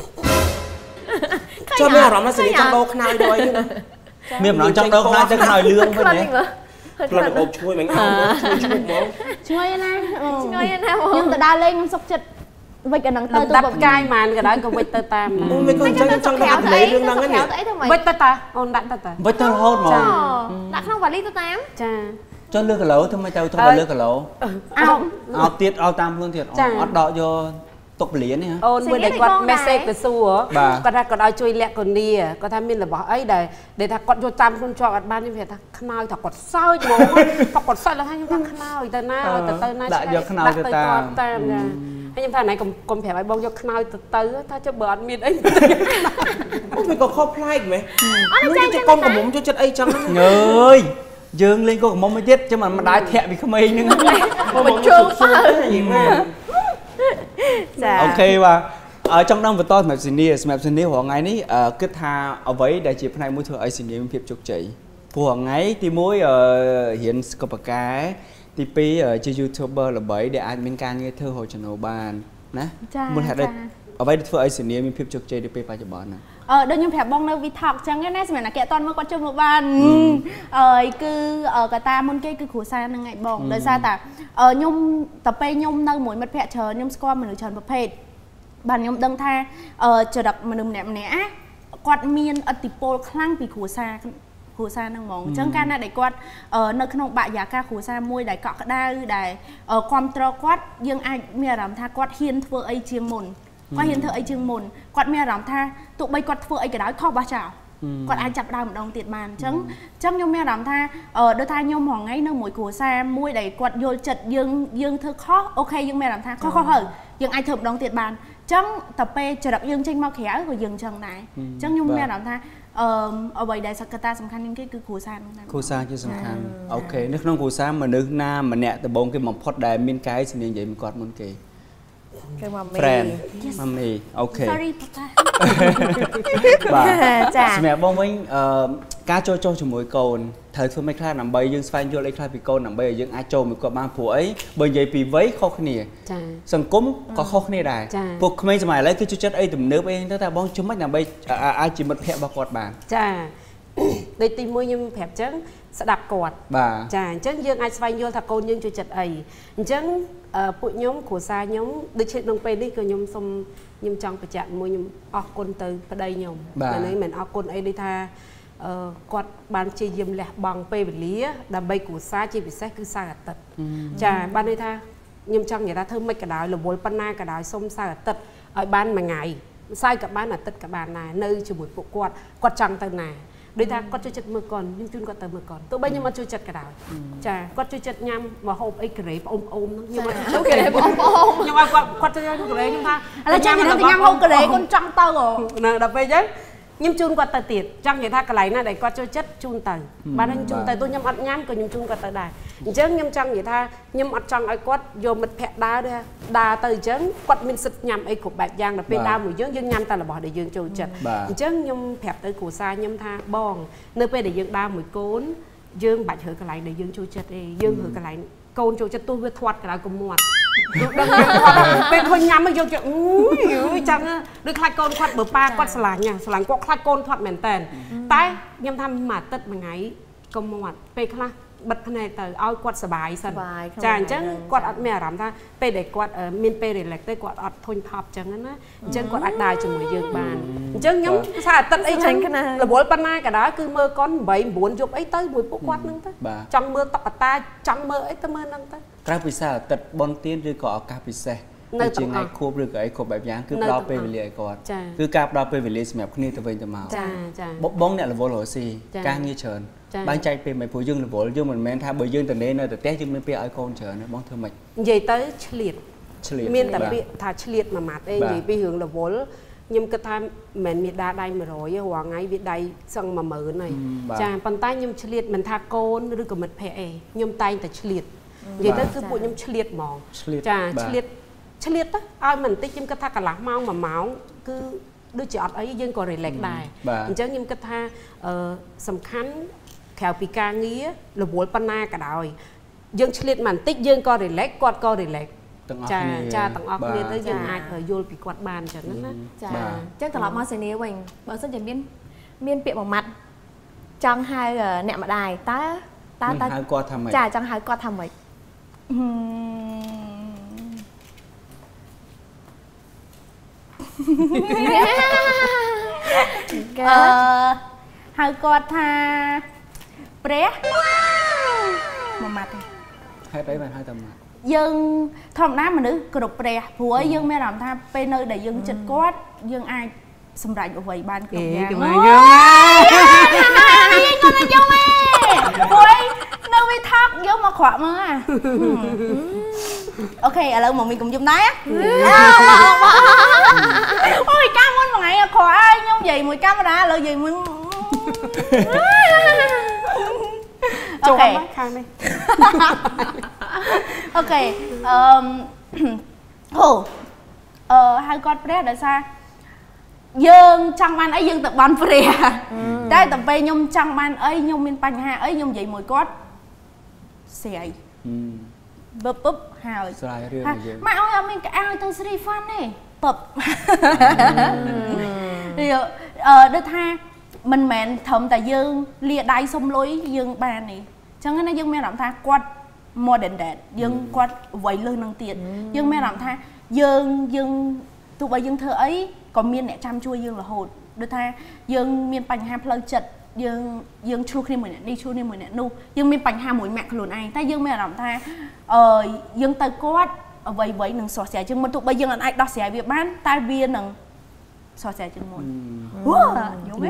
ចូលមានអារម្មណ៍ថាសេនីចង់ដោខ្នើយด้วยណាមានអារម្មណ៍ចង់ដោខ្នើយទៅខ្នើយលឿងវិញណាផ្លិតអូបឈ្ងុយមិនអោជួយឈ្ងុយហ្មងឈ្ងុយណាឈ្ងុយណាហ្មងខ្ញុំទៅដើរលេងខ្ញុំសុកចិត្តវិចអាហ្នឹងទៅទៅបកាយម៉ានក៏ដោយក៏វិចទៅតាមអូមិនគាត់ចង់ចង់ដាក់លេងរឿងហ្នឹងហ្នឹងវិចទៅតាអូនដាក់ទៅតាវិចទៅរហូតហ្មងដាក់ក្នុងវ៉ាលីទៅតាមចាចុះលើគីឡូធ្វើម៉េចទៅធ្វើលើគីឡូអោបអោបទៀតអោបតាមខ្លួនទៀតអត់ដកយកទុកពលានទេអូនមួយដែលគាត់ message ទៅសួរគាត់ថាគាត់ឲ្យជួយលក្ខនីគាត់ថាមានរបស់អីដែលដែលថាគាត់យកតាមខ្លួនជាប់អត់បានខ្ញុំប្រាប់ថាខ្នើយថាគាត់សើចហ្មងថាគាត់សើចឡើងខ្ញុំថាខ្នើយទៅណាទៅទៅណាដាក់យកខ្នើយទៅតាមតាមចាហើយខ្ញុំថាណៃកុំកុំប្រាប់ឲ្យបងយកខ្នើយទៅទៅថាចុះបើអត់មានអីអូមិនក៏ខុសប្លែកមែនអត់ចាំកុំកុំចូលចិត្តអីចឹងអើយយើងលេងក៏កុំមួយទៀតចាំមិនដែរធាក់ពីក្មេងហ្នឹងមកជើងសើចាអូខេបាទចង់ដឹងបន្តសម្រាប់ស៊ីនីសម្រាប់ស៊ីនីរាល់ថ្ងៃនេះគិតថាអ្វីដែលជាផ្នែកមួយធ្វើឲ្យស៊ីនីមានភាពជោគជ័យព្រោះថ្ងៃទីមួយរៀនស្កបកែទីពីរជា YouTuber ល្បីដែលអាចមានការងារធ្វើរកចំណូលបានណាមូលហេតុអ្វីដែលធ្វើឲ្យស៊ីនីមានភាពជោគជ័យនៅពេលបច្ចុប្បន្នណាអឺដូចខ្ញុំប្រាប់បងនៅ Vitalk ចឹងណាសម្រាប់តែគេអត់តន់មកគាត់ចូលមកបានអឺគឺកតាមុនគេគឺគ្រួសារហ្នឹងឯងបងដោយសារតែខ្ញុំតពេលខ្ញុំនៅមួយមិត្តភ័ក្ដិច្រើនខ្ញុំស្គាល់មនុស្សច្រើនប្រភេទបាទខ្ញុំដឹងថាចរិតមនុស្សម្នាក់ម្នាក់គាត់មានឥទ្ធិពលខ្លាំងពីគ្រួសារគ្រួសារហ្នឹងហ្មងអញ្ចឹងកាលណាដែលគាត់នៅក្នុងបរិយាកាសគ្រួសារមួយដែលកក់ក្ដៅដែលគ្រប់គ្រងគាត់យើងអាចមានអារម្មណ៍ថាគាត់ហ៊ានធ្វើអីជាងមុនគាត់ហ៊ានធ្វើអីជាងមុនគាត់មានអារម្មណ៍ថាទោះបីគាត់ធ្វើអីក៏ដោយខុសបោះចោលគាត់អាចចាប់ដើមម្ដងទៀតបានអញ្ចឹងអញ្ចឹងខ្ញុំមានអារម្មណ៍ថាដូចថាខ្ញុំរងថ្ងៃនៅមួយគ្រួសារមួយដែលគាត់យល់ចិត្តយើងយើងធ្វើខុសអូខេយើងមានអារម្មណ៍ថាខុសខុសហើយយើងអាចធ្វើម្ដងទៀតបានអញ្ចឹងតែពេលចរិតយើងចេញមកក្រៅក៏យើងអញ្ចឹងដែរអញ្ចឹងខ្ញុំមានអារម្មណ៍ថាអឺអ្វីដែលសក្តាសំខាន់ជាងគេគឺគ្រួសារហ្នឹងដែរគ្រួសារជាសំខាន់អូខេនៅក្នុងគ្រួសារមនុស្សណាម្នាក់ដំបូងគេបំផុតដែលមានកាយសញ្ញានិយាយមកគាត់មុនគេគឺម៉ាមី friend ម៉ាមីអូខេ sorry ប៉ាប៉ាបាទចាសម្រាប់បងវិញអឺការចូលចុះជាមួយកូនត្រូវធ្វើមិនខ្លះដើម្បីយើងស្វែងយល់អីខ្លះពីកូនដើម្បីឲ្យយើងអាចចូលមួយគាត់បានព្រោះអីបើនិយាយពីវ័យខុសគ្នាចាសង្គមក៏ខុសគ្នាដែរពួកក្មេងសម័យឥឡូវគឺជួយចិត្តអីទំនើបអីទៅតែបងជុំមិនដើម្បីអាចជាមិត្តភក្តិរបស់គាត់បានចាដូចទីមួយខ្ញុំប្រាប់ចឹងស្ដាប់គាត់ចាអញ្ចឹងយើងអាចស្វែងយល់ថាកូនយើងជួយចិត្តអីអញ្ចឹងពួកខ្ញុំគ្រួសារខ្ញុំដូចជាក្នុងពេលនេះក៏ខ្ញុំសុំខ្ញុំចង់បញ្ជាក់មួយខ្ញុំអរគុណទៅប្តីខ្ញុំតែនេះមិនអរគុណអីដូចថាគាត់បានព្យាយាមលះបង់ពេលវេលាដើម្បីគ្រួសារជាពិសេសគឺសៅរ៍អាទិត្យចាបានន័យថាខ្ញុំចង់និយាយថាធ្វើមិនក៏ដោយរវល់ប៉ុណ្ណាក៏ដោយសុំសៅរ៍អាទិត្យឲ្យបានមួយថ្ងៃសៅរ៍ក៏បានអាទិត្យក៏បានដែរនៅជាមួយពួកគាត់គាត់ចង់ទៅណាដូចថាគាត់ជួយចិត្តមើលកូនខ្ញុំជូនគាត់ទៅមើលកូនទោះបីខ្ញុំអត់ជួយចិត្តក៏ដោយចាគាត់ជួយចិត្តញ៉ាំមកហូបអីក្រេប្អូនប្អូនហ្នឹងខ្ញុំអត់ជួយក្រេប្អូនប្អូនខ្ញុំឲ្យគាត់គាត់ជួយញ៉ាំក្រេខ្ញុំថាឥឡូវចាំខ្ញុំទៅញ៉ាំហូបក្រេកូនចង់ទៅហ្នឹងដល់ពេលអញ្ចឹងខ្ញុំជូនគាត់ទៅទៀតចង់និយាយថាកន្លែងណាដែលគាត់ចូលចិត្តជូនទៅបានខ្ញុំជូនទៅទោះខ្ញុំអត់ញ៉ាំក៏ខ្ញុំជូនគាត់ទៅដែរអញ្ចឹងខ្ញុំចង់និយាយថាខ្ញុំអត់ចង់ឲ្យគាត់យកមិត្តភ័ក្ដិដើរដើរទៅអញ្ចឹងគាត់មានសិទ្ធិញ៉ាំអីគ្រប់បែបយ៉ាងដល់ពេលដើរមួយយើងយើងញ៉ាំតែរបស់ដែលយើងចូលចិត្តអញ្ចឹងខ្ញុំប្រាប់ទៅគ្រួសារខ្ញុំថាបងនៅពេលដែលយើងដើរមួយកូនយើងបាច់រើកន្លែងដែលយើងចូលចិត្តទេយើងរើកន្លែងកូនចូលចិត្តទោះវាធាត់ក្រៅកុំមាត់ដូចដឹងពេលឃើញញ៉ាំមកយកចិត្តអូយយូចឹងដូចខ្លាចកូនគាត់បើប៉ាគាត់ស្រឡាញ់ស្រឡាញ់គាត់ខ្លាចកូនធាត់មែនតើតែខ្ញុំថាមួយអាទិត្យមួយថ្ងៃកុំមាត់ពេលខ្លះបិទភ្នែកទៅឲ្យគាត់សុបាយសិនចាអញ្ចឹងគាត់អត់មានអារម្មណ៍ថាពេលដែលគាត់មានពេល relax ទេគាត់អត់ធុញថប់អញ្ចឹងណាអញ្ចឹងគាត់អាចដើរជាមួយយើងបានអញ្ចឹងខ្ញុំថាអាទិត្យអីចឹងរវល់ប៉ុណ្ណាក៏ដោយគឺមើលកូនeight nineយប់អីទៅមួយពួកគាត់ហ្នឹងទៅចង់មើលតុក្កតាចង់មើលអីទៅមើលហ្នឹងទៅក្រៅពីសារអាទិត្យបនទៀនឬក៏ឱកាសពិសេសនៅជាថ្ងៃខួបឬក៏អីគ្រប់បែបយ៉ាងគឺផ្ដល់ពេលវេលាឲ្យគាត់គឺការផ្ដល់ពេលវេលាសម្រាប់គ្នាទៅវិញទៅមកចាចាបងអ្នករវល់រស់ស៊ីការងារច្រើនបែងចែកពេលមិនព្រោះយើងរវល់យើងមិនមែនថាបើយើងទៅនៅនៅផ្ទះយើងមានពេលឲ្យកូនច្រើនណាបងធ្វើម៉េចនិយាយទៅឆ្លៀតឆ្លៀតមានតែពាក្យថាឆ្លៀតមួយម៉ាត់អីនិយាយពីរឿងរវល់ខ្ញុំគិតថាមិនមែនមានដាដៃone hundredទេរាល់ថ្ងៃវាដៃសឹងone thousandហើយចាប៉ុន្តែខ្ញុំឆ្លៀតមិនថាកូនឬក៏មិត្តភ័ក្តិអីខ្ញុំតែងតែឆ្លៀតនិយាយទៅគឺពួកខ្ញុំឆ្លៀតហ្មងចាឆ្លៀតឆ្លៀតទៅឲ្យមិនបន្តិចខ្ញុំគិតថាកន្លះម៉ោងមួយម៉ោងគឺដូចជាអត់អីយើងក៏ relax ដែរអញ្ចឹងខ្ញុំគិតថាអឺសំខាន់ក្រៅពីការងាររវល់ប៉ុណ្ណាក៏ដោយយើងឆ្លៀតបន្តិចយើងក៏ relax គាត់ក៏ relax ចាចាទាំងអស់គ្នាទៅយើងអាចយល់ពីគាត់បានអញ្ចឹងណាចាអញ្ចឹងត្រឡប់មកសេនីវិញបើសិនជាមានមានពាក្យមួយម៉ាត់ចង់ហៅអ្នកម្ដាយតើតើតើហៅគាត់ថាម៉េចចាចង់ហៅគាត់ថាម៉េចអឺហៅគាត់ថាព្រះមួយម៉ាត់ទេហេតុអីបានហៅតែម៉ាត់យើងធម្មតាមនុស្សគ្រប់ព្រះព្រោះយើងមានអារម្មណ៍ថាពេលនៅដែលយើងចិត្តគាត់យើងអាចសម្រេចអ្វីបានគ្រប់យ៉ាងខ្ញុំខ្ញុំខ្ញុំខ្ញុំព្រោះនៅវាថប់យកមកក្រក់មើលអាអូខេឥឡូវមកមីកុំយំដែរអូយកាមុនមួយថ្ងៃអក្រក់ហើយខ្ញុំនិយាយមួយកាមេរ៉ាឥឡូវនិយាយមួយអូខេខាងនេះអូខេអឺអូអឺហៅគាត់ព្រះដោយសារយើងចង់បានអីយើងទៅបានព្រះតែតែពេលខ្ញុំចង់បានអីខ្ញុំមានបញ្ហាអីខ្ញុំនិយាយមួយគាត់ស្រីបបបហើយស្រាយរឿងនិយាយម៉ែអើយអត់មានកៅអៅទៅស្រីហ្វាន់ទេបបដូចថាមិនមែនត្រឹមតែយើងលាដៃសុំលុយយើងបាននេះអញ្ចឹងណាយើងមានអារម្មណ៍ថាគាត់ more than that យើងគាត់អ្វីលើសនឹងទៀតយើងមានអារម្មណ៍ថាយើងយើងទោះបីយើងធ្វើអីក៏មានអ្នកចាំជួយយើងរហូតដូចថាយើងមានបញ្ហាផ្លូវចិត្តយើងយើងឈ្លោះគ្នាមួយអ្នកនេះឈ្លោះគ្នាមួយអ្នកនោះយើងមានបញ្ហាមួយម៉ាក់ខ្លួនឯងតែយើងមានអារម្មណ៍ថាអឺយើងទៅគាត់អ្វីអ្វីនឹងស្រស់ស្រាយជាងមុនទោះបីយើងអាចដោះស្រាយវាបានតែវានឹងស្រស់ស្រាយជាងមុនវ៉ាយល់ទេ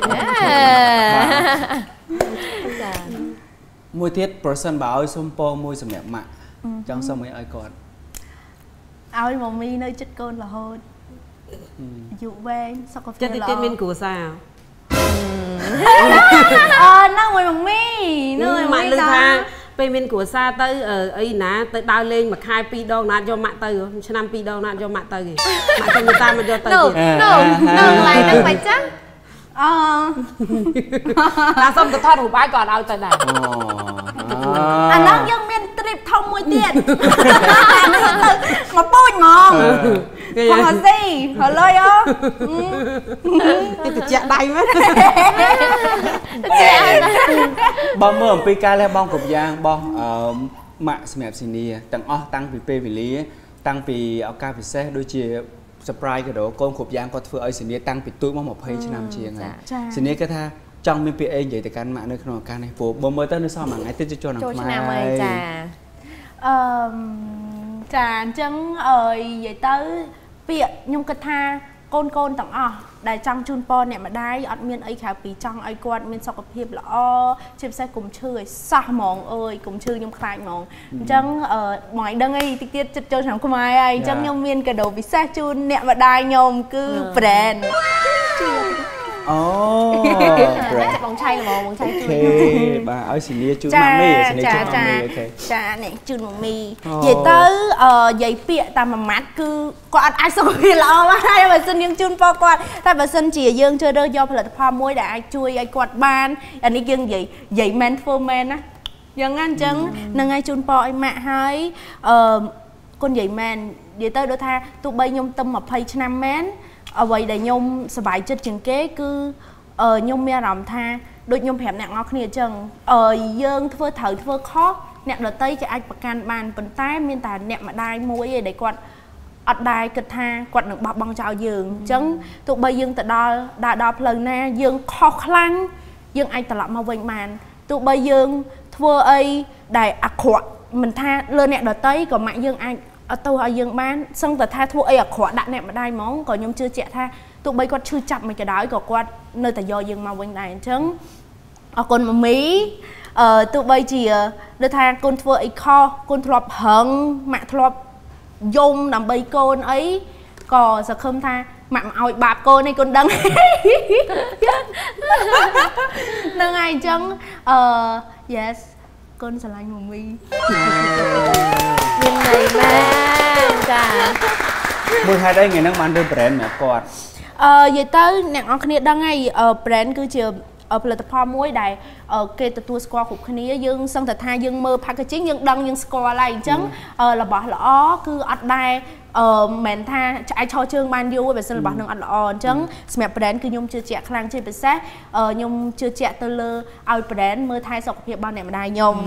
មួយទៀត person បើឲ្យសុំពរមួយសម្រាប់ម៉ាក់ចង់សុំឲ្យឲ្យគាត់ឲ្យម៉មមីនៅចិត្តកូនរហូតអាយុវែងសុខភាពល្អចិត្តទៀតមានគ្រួសារអឺនៅមួយម៉មមីនៅម៉ាក់លើថាពេលមានគ្រួសារទៅអីណាទៅដើរលេងមួយខែពីរដងណាយកម៉ាក់ទៅឆ្នាំពីរដងណាយកម៉ាក់ទៅគេម៉ាក់ទៅមើលតាមមកយកទៅទៀតនៅនៅឡើយនឹងមិនចឹងអឺណាសុំទៅថតរូបឲ្យក៏ឲ្យទៅដែរអានោះយើងមាន trip ធំមួយទៀតមកពូជហ្មងផងអស៊ីហឡយអូទៅតិចដៃមែនបងមើលអំពីការលះបង់គ្រប់យ៉ាងរបស់ម៉ាក់សម្រាប់ស៊ីនីទាំងអស់តាំងពីពេលវេលាតាំងពីឱកាសពិសេសដូចជា surprise ក៏ដល់កូនគ្រប់យ៉ាងគាត់ធ្វើឲ្យស៊ីនីតាំងពីទូចមកยี่สิบឆ្នាំជាងហើយស៊ីនីគាត់ថាចង់មានពាក្យអីនិយាយទៅកាន់ម៉ាក់នៅក្នុងឱកាសនេះព្រោះបើមើលទៅនៅសល់មួយថ្ងៃទៀតចូលឆ្នាំខ្មែរចូលឆ្នាំហើយចាអឺចាអញ្ចឹងអើយនិយាយទៅពាក្យខ្ញុំគិតថាកូនកូនទាំងអស់ដែលចង់ជូនពរអ្នកម្ដាយអត់មានអីក្រៅពីចង់ឲ្យគាត់មានសុខភាពល្អជាពិសេសកុំឈឺឲ្យសោះហ្មងអើយកុំឈឺខ្ញុំខ្លាចហ្មងអញ្ចឹងអឺបងឲ្យដឹងអីតិចទៀតចិត្តចូលឆ្នាំខ្មែរហើយអញ្ចឹងខ្ញុំមានកាដូពិសេសជូនអ្នកម្ដាយខ្ញុំគឺ brand អូតែបងឆៃហ្មងបងឆៃជូនបាទឲ្យស៊ីនីជូនម៉ាមីស៊ីនីជូនម៉ាមីអូខេចានេះជូនម៉ាមីនិយាយទៅអឺនិយាយពាក្យតាមមួយម៉ាត់គឺគាត់អត់អាចសុខភាពល្អបានហើយបើសិនយើងជូនពរគាត់តែបើសិនជាយើងជ្រើសរើសយកផលិតផលមួយដែលអាចជួយឲ្យគាត់បានអានេះយើងនិយាយនិយាយមែនធ្វើមែនណាយ៉ាងណាអញ្ចឹងនឹងឲ្យជូនពរឲ្យម៉ាក់ហើយអឺកូននិយាយមែននិយាយទៅដូចថាទោះបីខ្ញុំទៅยี่สิบឆ្នាំមែនអ្វីដែលខ្ញុំសប្បាយចិត្តជាងគេគឺខ្ញុំមានអារម្មណ៍ថាដូចខ្ញុំប្រាប់អ្នកនរគ្នាអញ្ចឹងយើងធ្វើត្រូវធ្វើខុសអ្នកដទៃจะអាចប្រកាន់បានប៉ុន្តែមានតែអ្នកម្ដាយមួយឯដែលគាត់អត់ដែរគិតថាគាត់នឹងបោះបង់ចោលយើងអញ្ចឹងទោះបីយើងទៅដល់ដល់ដល់ផ្លូវណាយើងខុសខ្លាំងយើងអាចត្រឡប់មកវិញបានទោះបីយើងធ្វើអីដែលអាក្រក់មិនថាលើអ្នកដទៃក៏ម៉ាក់យើងអាចអត់ទៅឲ្យយើងបានសឹងតែថាធ្វើអីអាក្រក់ដាក់អ្នកម្ដាយហ្មងក៏ខ្ញុំជឿជាក់ថាទោះបីគាត់ឈឺចាប់មិនក៏ដោយក៏គាត់នៅតែយកយើងមកវិញដែរអញ្ចឹងអរគុណម៉ាមីអឺទោះបីជាដូចថាកូនធ្វើអីខុសកូនធ្លាប់ហឹងម៉ាក់ធ្លាប់យំដើម្បីកូនអីក៏សង្ឃឹមថាម៉ាក់មកឲ្យបាបកូននេះកូនដឹងនឹងហើយអញ្ចឹងអឺ yes កូនស្រឡាញ់ម៉ាមីមានន័យណាស់ចាមួយហេតុអីថ្ងៃហ្នឹងបានរើ brand មកគាត់អឺនិយាយទៅអ្នកនរគ្នាដឹងហើយ brand គឺជាផលិតផលមួយដែលគេទទួលស្គាល់គ្រប់គ្នាយើងសឹងតែថាយើងមើល packaging យើងដឹងយើងស្គាល់ហើយអញ្ចឹងរបស់ល្អគឺអត់ដែរអឺមិនថាឆ្អែតឈរជើងបានយូរបើសិនរបស់នឹងអត់ល្អអញ្ចឹងសម្រាប់ brand គឺខ្ញុំជឿជាក់ខ្លាំងជាពិសេសខ្ញុំជឿជាក់ទៅលើឲ្យ brand មើលថែសុខភាពរបស់អ្នកម្ដាយខ្ញុំ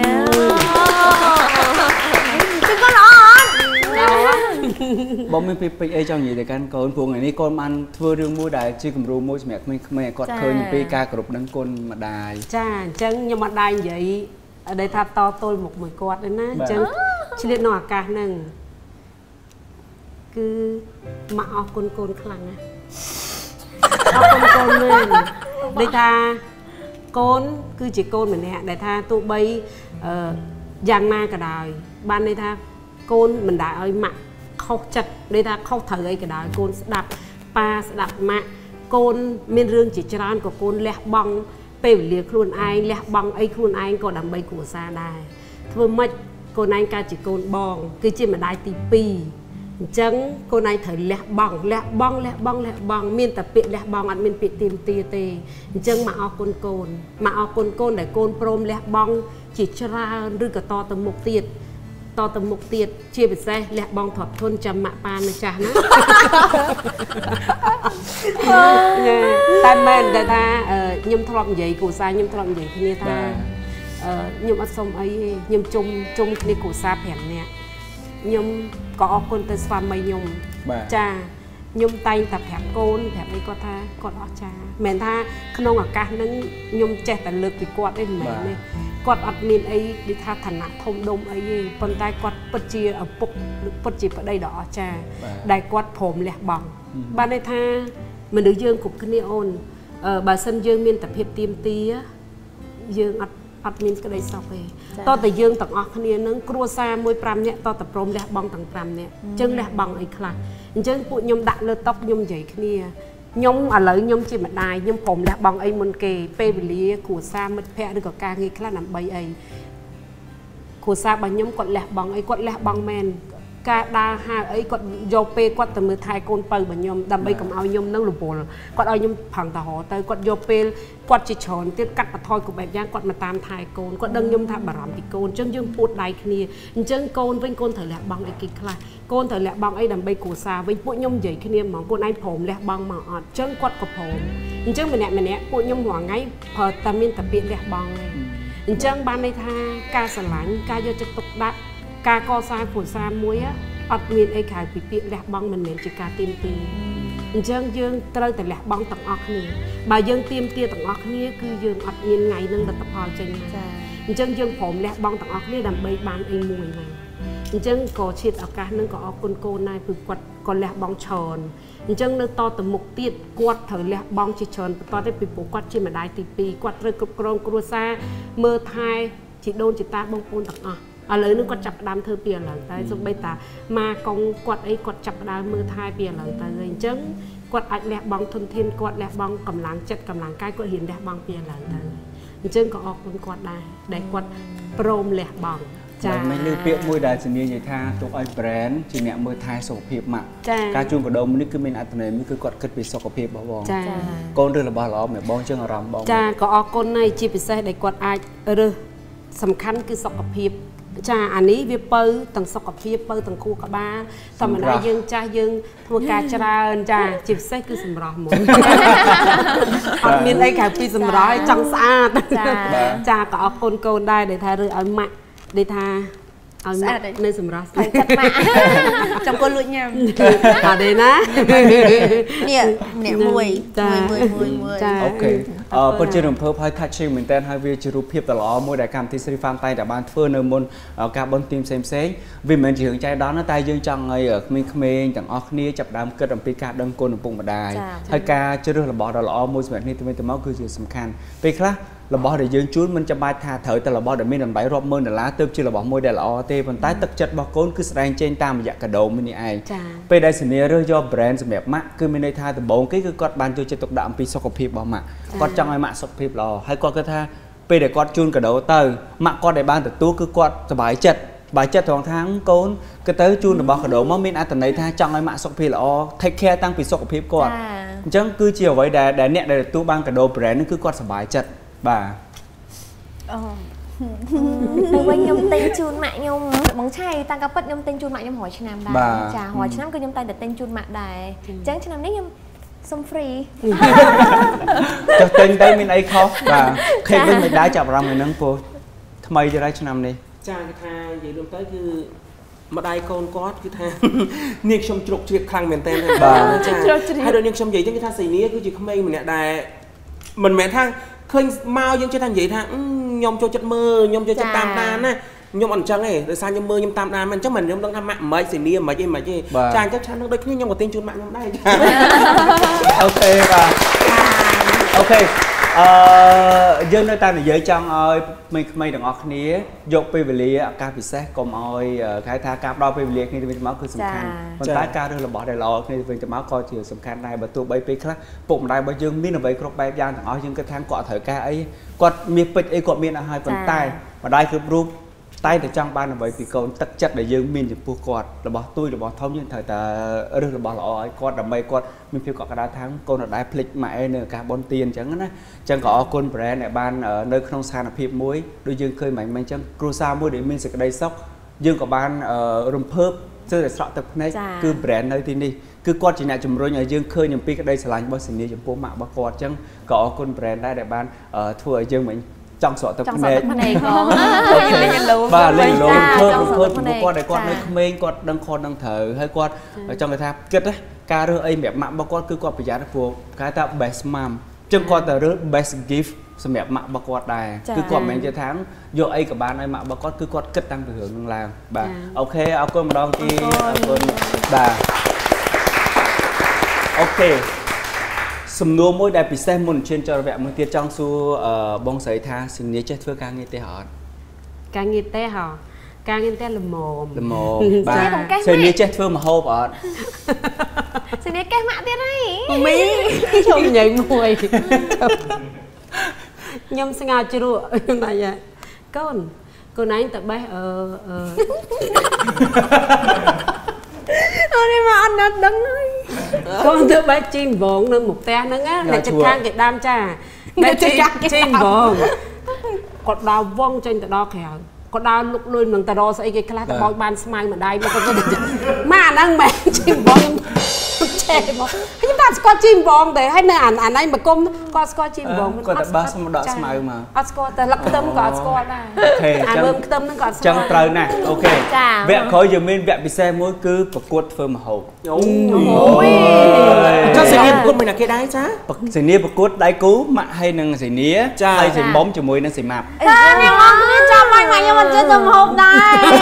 គឺក៏ល្អអត់បងមានពេកអីចង់និយាយទៅកាន់កូនព្រោះថ្ងៃនេះកូនបានធ្វើរឿងមួយដែលជាគំរូមួយសម្រាប់ក្មេងៗឲ្យគាត់ឃើញពីការគោរពនឹងគុណម្ដាយចាអញ្ចឹងខ្ញុំម្ដាយនិយាយដែលថាតទល់មុខមួយគាត់ហ្នឹងណាអញ្ចឹងឆ្លៀតនៅអាកាសហ្នឹងគឺមកអរគុណកូនខ្លាំងណាស់អរគុណកូនមែនដូចថាកូនគឺជាកូនម្នាក់ដែលថាទោះបីអឺយ៉ាងណាក៏ដោយបានន័យថាកូនមិនដែលឲ្យម៉ាក់ខុសចិត្តដូចថាខុសត្រូវអីក៏ដោយកូនស្ដាប់ប៉ាស្ដាប់ម៉ាក់កូនមានរឿងជាច្រើនក៏កូនលះបង់ពេលវេលាខ្លួនឯងលះបង់អីខ្លួនឯងក៏ដើម្បីគ្រួសារដែរធ្វើម៉េចកូនឯងកើតជាកូនបងគឺជាម្ដាយទីពីរអញ្ចឹងកូនឯងត្រូវលះបង់លះបង់លះបង់លះបង់មានតែពាក្យលះបង់អត់មានពាក្យទាមទារទេអញ្ចឹងមកអរគុណកូនមកអរគុណកូនដែលកូនព្រមលះបង់ជាច្រើនឬក៏តទៅមុខទៀតតទៅមុខទៀតជាពិសេសលះបងទ្រព្យធនចាំម៉ាក់ប៉ានៅចាស់ណាតែមែនតែថាខ្ញុំធ្លាប់និយាយគ្រួសារខ្ញុំធ្លាប់និយាយគ្នាថាខ្ញុំអត់សុំអីទេខ្ញុំជុំជុំគ្នាគ្រួសារប្រាំនាក់ខ្ញុំក៏អរគុណទៅស្វាមីខ្ញុំចាខ្ញុំតែងតែប្រាប់កូនប្រាប់អីគាត់ថាគាត់អស្ចារ្យមិនថាក្នុងឱកាសហ្នឹងខ្ញុំចេះតែលើកពីគាត់ទេមិនមែនទេគាត់អត់មានអីដូចថាឋានៈធំដុំអីទេប៉ុន្តែគាត់ពិតជាឪពុកពិតជាប្តីដ៏អស្ចារ្យដែលគាត់ព្រមលះបង់បានន័យថាមនុស្សយើងគ្រប់គ្នាអូនបើសិនយើងមានតែភាពទៀមទាយើងអត់អត់មានក្តីសុខទេតើតែយើងទាំងអស់គ្នានឹងគ្រួសារមួយប្រាំនាក់តើតែព្រមលះបង់ទាំងប្រាំនាក់អញ្ចឹងលះបង់អីខ្លះអញ្ចឹងពួកខ្ញុំដាក់លើតុខ្ញុំនិយាយគ្នាខ្ញុំឥឡូវខ្ញុំជាម្ដាយខ្ញុំព្រមលះបង់អីមុនគេពេលវេលាគ្រួសារមិត្តភ័ក្តិឬក៏ការងារខ្លះដើម្បីអីគ្រួសាររបស់ខ្ញុំគាត់លះបង់អីគាត់លះបង់មែនការដើរហើរអីគាត់យកពេលគាត់ទៅមើលថែកូនពៅរបស់ខ្ញុំដើម្បីកុំឲ្យខ្ញុំនឹងរវល់គាត់ឲ្យខ្ញុំប្រឹងតរទៅគាត់យកពេលគាត់ជាច្រើនទៀតកាត់បន្ថយគ្រប់បែបយ៉ាងគាត់មកតាមថែកូនគាត់ដឹងខ្ញុំថាបារម្ភពីកូនអញ្ចឹងយើងពួតដៃគ្នាអញ្ចឹងកូនវិញកូនត្រូវលះបង់អីគេខ្លះកូនត្រូវលះបង់អីដើម្បីគ្រួសារវិញពួកខ្ញុំនិយាយគ្នាហ្មងកូនឯងព្រមលះបង់មកអត់អញ្ចឹងគាត់ក៏ព្រមអញ្ចឹងម្នាក់ម្នាក់ពួកខ្ញុំរាល់ថ្ងៃប្រើតែមានតែពាក្យលះបង់ឯងអញ្ចឹងបានន័យថាការស្រឡាញ់ការយកចិត្តទុកដាក់ការកសាងគ្រួសារមួយអត់មានអីក្រៅពីពាក្យលះបង់មិនមែនជាការទៀមទាអញ្ចឹងយើងត្រូវតែលះបង់ទាំងអស់គ្នាបើយើងទៀមទាទាំងអស់គ្នាគឺយើងអត់មានថ្ងៃនឹងលទ្ធផលចេញចាអញ្ចឹងយើងព្រមលះបង់ទាំងអស់គ្នាដើម្បីបានអីមួយណាអញ្ចឹងក៏ឈានឱកាសនឹងក៏អរគុណកូនដែរព្រោះគាត់ក៏លះបង់ច្រើនអញ្ចឹងនៅតទៅមុខទៀតគាត់ត្រូវលះបង់ជាច្រើនបន្តទៅពីព្រោះគាត់ជាម្ដាយទីពីរគាត់ត្រូវគ្រប់គ្រងគ្រួសារមើលថែជីដូនជីតាបងប្អូនទាំងអស់ឥឡូវនេះគាត់ចាប់ផ្ដើមធ្វើពីឥឡូវតែសូម្បីតាម៉ាកងគាត់អីគាត់ចាប់ផ្ដើមមើលថែពីឥឡូវទៅអញ្ចឹងគាត់អាចលះបង់ធនធានគាត់លះបង់កម្លាំងចិត្តកម្លាំងកាយគាត់រៀនលះបង់ពីឥឡូវទៅអញ្ចឹងក៏អរគុណគាត់ដែរដែលគាត់ព្រមលះបង់ចា៎មិនលើពាក្យមួយដែលជំនាញនិយាយថាទុកឲ្យ brand ជាអ្នកមើលថែសុខភាពម៉ាក់ការជូនកាដូនេះគឺមានអត្ថន័យមួយគឺគាត់គិតពីសុខភាពរបស់បងចា៎កូនរើសរបស់ល្អមកបងចឹងអារម្មណ៍បងចា៎ក៏អរគុណហើយជាពិសេសដែលគាត់អាចរើសសំខាន់គឺសុខភាពចាអានេះវាពៅទាំងសុខភាពពៅទាំងខួរក្បាលធម្មតាយើងចាស់យើងធ្វើការច្រើនចាជាពិសេសគឺសម្រស់មួយអត់មានអីក្រៅពីសម្រស់ឲ្យចង់ស្អាតចាចាក៏អរគុណកូនដែរដែលថារើឲ្យម៉ាក់ដែលថាឲ្យម៉ាក់នៅសម្រស់ស្អាតចិត្តម៉ាក់ចាំកូនលួចញ៉ាំអត់ទេណានេះម្នាក់មួយមួយមួយមួយចាអូខេអឺពិតជារំភើបហើយ touching មែនតើហើយវាជារូបភាពដ៏ល្អមួយដែលកម្មវិធី Sri Farm តែតែបានធ្វើនៅមុនការបុណ្យទានផ្សេងផ្សេងវាមិនមែនជារឿងចៃដន្យទេតែយើងចង់ឲ្យក្មេងៗទាំងអស់គ្នាចាប់ផ្ដើមគិតអំពីការដឹងគុណឪពុកម្ដាយហើយការជ្រើសរើសរបស់ដ៏ល្អមួយសម្រាប់នេះទៅវិញទៅមកគឺជាសំខាន់ពេលខ្លះរបស់ដែលយើងជូនមិនចាំបាច់ថាត្រូវតែរបស់ដែលមានតម្លៃរាប់ម៉ឺនដុល្លារទើបជារបស់មួយដែលល្អទេប៉ុន្តែទឹកចិត្តរបស់កូនគឺស្ដែងចេញតាមរយៈកាដូមួយនេះឯងពេលដែលសញ្ញារើសយក brand សម្រាប់ម៉ាក់គឺមានន័យថាដំបូងគេគឺគាត់បានចូលចិត្តទុកដាក់អំពីសុខភាពរបស់ម៉ាក់គាត់ចង់ឲ្យម៉ាក់សុខភាពល្អហើយគាត់គិតថាពេលដែលគាត់ជូនកាដូទៅម៉ាក់គាត់ដែលបានទទួលគឺគាត់សប្បាយចិត្តសប្បាយចិត្តត្រង់ថាកូនគឺទៅជូនរបស់កាដូមកមានអត្ថន័យថាចង់ឲ្យម៉ាក់សុខភាពល្អ take care តាំងពីសុខភាពគាត់អញ្ចឹងគឺជាអ្វីដែលដែលអ្នកដែលទទួលបានកាដូ brand នេះគឺគាត់សប្បាយចិត្តបាទអូទៅវិញខ្ញុំទិញជូនម៉ាក់ខ្ញុំបងឆៃតាំងកាពិតខ្ញុំទិញជូនម៉ាក់ខ្ញុំរាល់ឆ្នាំដែរចារាល់ឆ្នាំគឺខ្ញុំតែងតែទិញជូនម៉ាក់ដែរអញ្ចឹងឆ្នាំនេះខ្ញុំសុំ free ចុះទិញទៅមានអីខុសបាទខេកវិញមិនដែរចាប់អារម្មណ៍ហ្នឹងពោះថ្មីទៅហើយឆ្នាំនេះចាគឺថានិយាយរួមទៅគឺម្ដាយកូនគាត់គឺថានាងខ្ញុំជ្រុកជ្រៀកខ្លាំងមែនតើបាទចាហើយដល់នាងខ្ញុំនិយាយចឹងគឺថាសីនីគឺជាក្មេងម្នាក់ដែលមិនមែនថាឃើញមកយើងចេះថានិយាយថាខ្ញុំចូលចិត្តមើលខ្ញុំចូលចិត្តតាមដានណាខ្ញុំអត់អញ្ចឹងទេដោយសារខ្ញុំមើលខ្ញុំតាមដានមិនអញ្ចឹងមិនខ្ញុំដឹងថាម៉ាក់មិនសេនីមិនអីមិនអីចាអញ្ចឹងឆ្នាំនឹងដូចគ្នាខ្ញុំក៏ទិញជូនម៉ាក់ខ្ញុំដែរអូខេបាទអូខេអឺយើងនៅតែនិយាយចង់ឲ្យក្មេងៗទាំងអស់គ្នាយកពេលវេលាឱកាសពិសេសកុំឲ្យគេថាការផ្ដល់ពេលវេលាគ្នាទៅវិញទៅមកគឺសំខាន់ប៉ុន្តែការរើសរបស់ដែលល្អគ្នាទៅវិញទៅមកក៏ជាសំខាន់ដែរបើទោះបីពេលខ្លះពុកម្ដាយរបស់យើងមានអ្វីគ្រប់បែបយ៉ាងទាំងអស់យើងគិតថាគាត់ត្រូវការអីគាត់មានពេជ្រអីគាត់មានឲ្យហើយប៉ុន្តែម្ដាយគ្រប់រូបតែតែចង់បានអ្វីពីកូនទឹកចិត្តដែលយើងមានចំពោះគាត់របស់ទួយរបស់ធំយើងត្រូវតែរើសរបស់ល្អឲ្យគាត់ដើម្បីគាត់មានភាពកក់ក្ដៅថាកូនអត់ដែលភ្លេចម៉ាក់ឯនៅឱកាសបុណ្យទានអញ្ចឹងណាអញ្ចឹងក៏អរគុណ brand ដែលបាននៅក្នុងស្ថានភាពមួយដូចយើងឃើញមិញមិញអញ្ចឹងគ្រួសារមួយដែលមានសេចក្តីសុខ dương có ban rùm phớp chơi để sọ tập này cứ brand nơi thì đi cứ con chỉ là chùm rồi nhà dương khơi nhầm pi cái đây sẽ làm bao xịn đi chùm phố mạng bao quạt chẳng có con brand đây để ban thua dương mình trong sọ tập này và lên lối phớp phớp một con để con nơi mình con đang con đang thở hay con ở trong người ta kết đấy ca rơ ấy mẹ mạng bao con cứ con phải giá của cái ta best mom chân con tờ rơ best gift xem mẹ mạng bao quát đài cứ còn mình chơi tháng vô ấy cả bạn ấy mạng bao quát cứ quát kết tăng từ hưởng làm bà ok ao con một đòn kia con bà ok sum nô môi đại bị xem muốn trên cho vẽ một tiết trong su bông sấy tha xin nhớ chết thưa ca nghe tê họ ca nghe tê họ ca nghe tê là mồm là mồm bà xin nhớ chết thưa mà hô bà xin nhớ cái mạ tiết này mi không nhảy mùi nhom sinh ngào chưa này vậy con con ấy tập bé ờ ờ ôi mà anh đã đứng nói con tập bé chim vốn nên một té nữa á để chụp khang cái đam cha để chim vốn còn đào vong trên tờ đo khéo còn đào lúc luôn bằng tờ đo sẽ cái class tờ bói ban smile mà đây mà con mà đang mẹ chim vong chúng ta có chim vòng để hay nơi ảnh ảnh anh mà công có có chim vòng có tập ba xong đọt smile mà có ta lắc tâm có có đây à bơm tâm nó còn chẳng trời nè ok vẽ khói giờ mình vẽ bị xe mỗi cứ bật cuột phơm hộp cho sự nghiệp của mình là cái đáy chá sự nghiệp bật cuột đáy cú mà hay nâng sự nía hay sự bóng cho mùi nâng sự mạp cho mày mày nhưng mà chưa từng hộp đây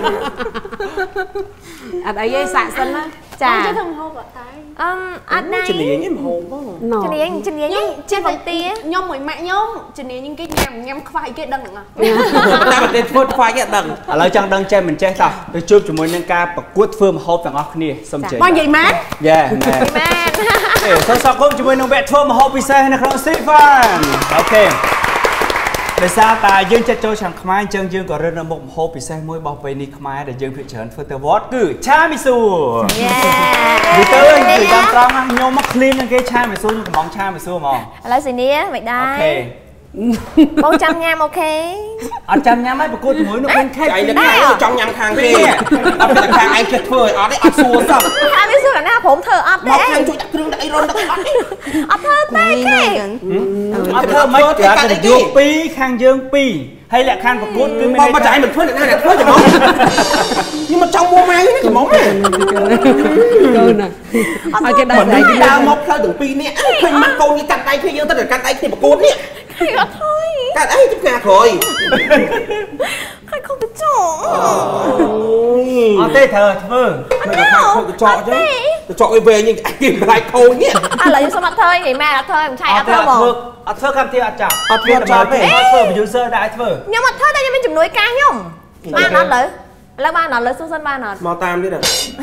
à đấy dây sạ sân á chà chưa từng hộp ở tay anh đây chân này em hồn quá chân này chân này trên phòng tía nhom mỗi mẹ nhom chân này những cái nhầm nhầm khoai cái đằng à ta bật lên phốt khoai cái đằng à lời chẳng đăng chơi mình chơi sao tôi chụp cho mùi nâng ca bật cuột phơm hộp vàng ọc nè xong chơi bao gì má yeah nè để sao sao không cho mùi nâng vẽ phơm hộp bị xe này không xích fan ok để sao ta dương chất trôi chẳng khmai chân dương có rơi một hộp bị xe môi bọc về ni khmai để dương thị trấn phơi tơ vót cứ cha mi su đi tới từ đám trăng á nhôm mắc clean cái cha mi su nhưng còn mong cha mi su mà lấy gì nè vậy đây bông trăm nham ok ăn trăm nham ấy bọc cốt muối nó bên khách chạy được ngay trong nhang hàng kia ở bên hàng anh chết phơi ở đấy ở xua xong cha mi su là naผมthở ấp đấy hàng chui đặt kêu đại rôn đặt ấp ấp thở tay cái ấp thở mấy cả cái dương pi khang dương pi hay là khang bọc cốt cứ mà chạy mình phơi này này phơi cho món nhưng mà trong mua máy cái món này cơ nè ở cái đây này cái đào móc phơi từng pi nè phơi mắt con như cắt tay khi dương ta được cắt tay thì bọc cốt nè hay là thôi cắt ấy chút gà rồi hay không được chỗ ở tê thờ thơ mày là không được chọn chứ chọn cái về nhưng anh tìm lại thôi nhé à là sao mặt thôi ngày mai là thôi em chạy thơ thơ ở thơ cam thì ở chảo ở thơ chảo về thơ bị user đại thơ nhưng mà thơ đây cho mình chụp núi ca nhung ba nó lấy là ba nó lấy xuống sân ba nó màu tam đi nè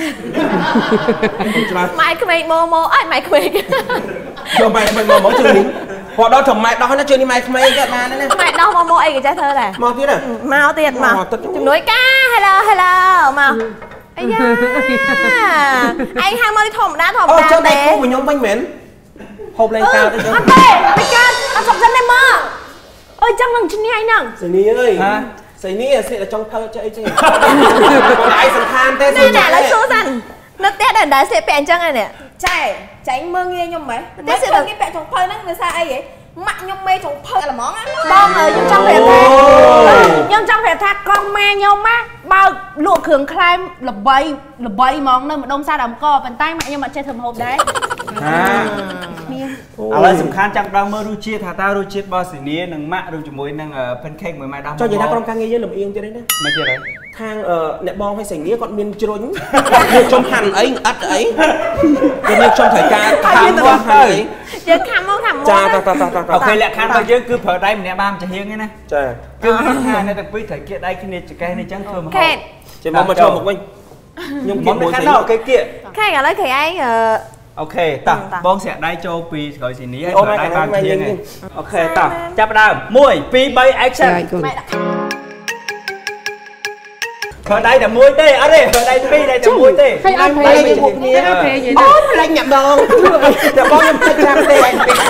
mày cứ mày mô mô ấy mày cứ mày cho mày mày mò mỏ chơi họ đó thầm mày đó nó chơi đi mày mày cái mà đấy nè mày đâu mô mô ấy cái trái thơ này màu tiếc nè màu tiếc mà chụp núi ca hello hello mà ây da anh hai mươi thùng đã thùng ra đây cô của nhóm bánh mến hộp lên cao đấy chứ anh tê mày ca anh sọc dân em mơ ơi chắc lần chân này nè sấy ní ơi sấy ní sẽ là trong thơ chơi chứ còn lại sẵn than thế này nè lấy số dần nó tét ở đá sẽ bẹn chân này nè chạy chạy mơ nghe nhung mấy nó sẽ được cái bẹn trong phơi nó người xa ai vậy mặt nhung mê trong phơi là món á bom ở trong bẹn nhưng trong bẹn thác con me nhung á bao luộc hưởng khai là bay là bay món nơi mà đông xa đầm co bàn tay mà nhưng mà chơi thầm hộp đấy à lời sầm khăn chẳng đang mơ ru chia thà ta ru chia bao xỉ nia nâng mạ ru chụp môi nâng pancake mười mai đam cho vậy ta con càng nghe với làm yên cho đấy nè mà chưa đấy thang nẹ bom hay sành nia con miên trốn trong hành ấy ắt ấy cho nên trong thời ca tham quá ấy giờ tham không tham cha ta ta ta ta ok lẹ khăn bao giờ cứ phở đây mình đem bam cho hiên ấy nè cha cứ hai này tập quý thời kia đây cái này cái này chẳng thơm không chỉ mong mà cho một mình nhưng món này khăn nào cái kia cái cả lấy cái ấy ok ta bong sẽ đai cho pi gọi gì ní phở đây bam cho hiên này ok ta chấp đầu môi pi bay action phở đây là môi tê ở đây phở đây pi đây là môi tê hay ăn đây bị một nia ôi lại nhậm đồ để bong em chơi trang tê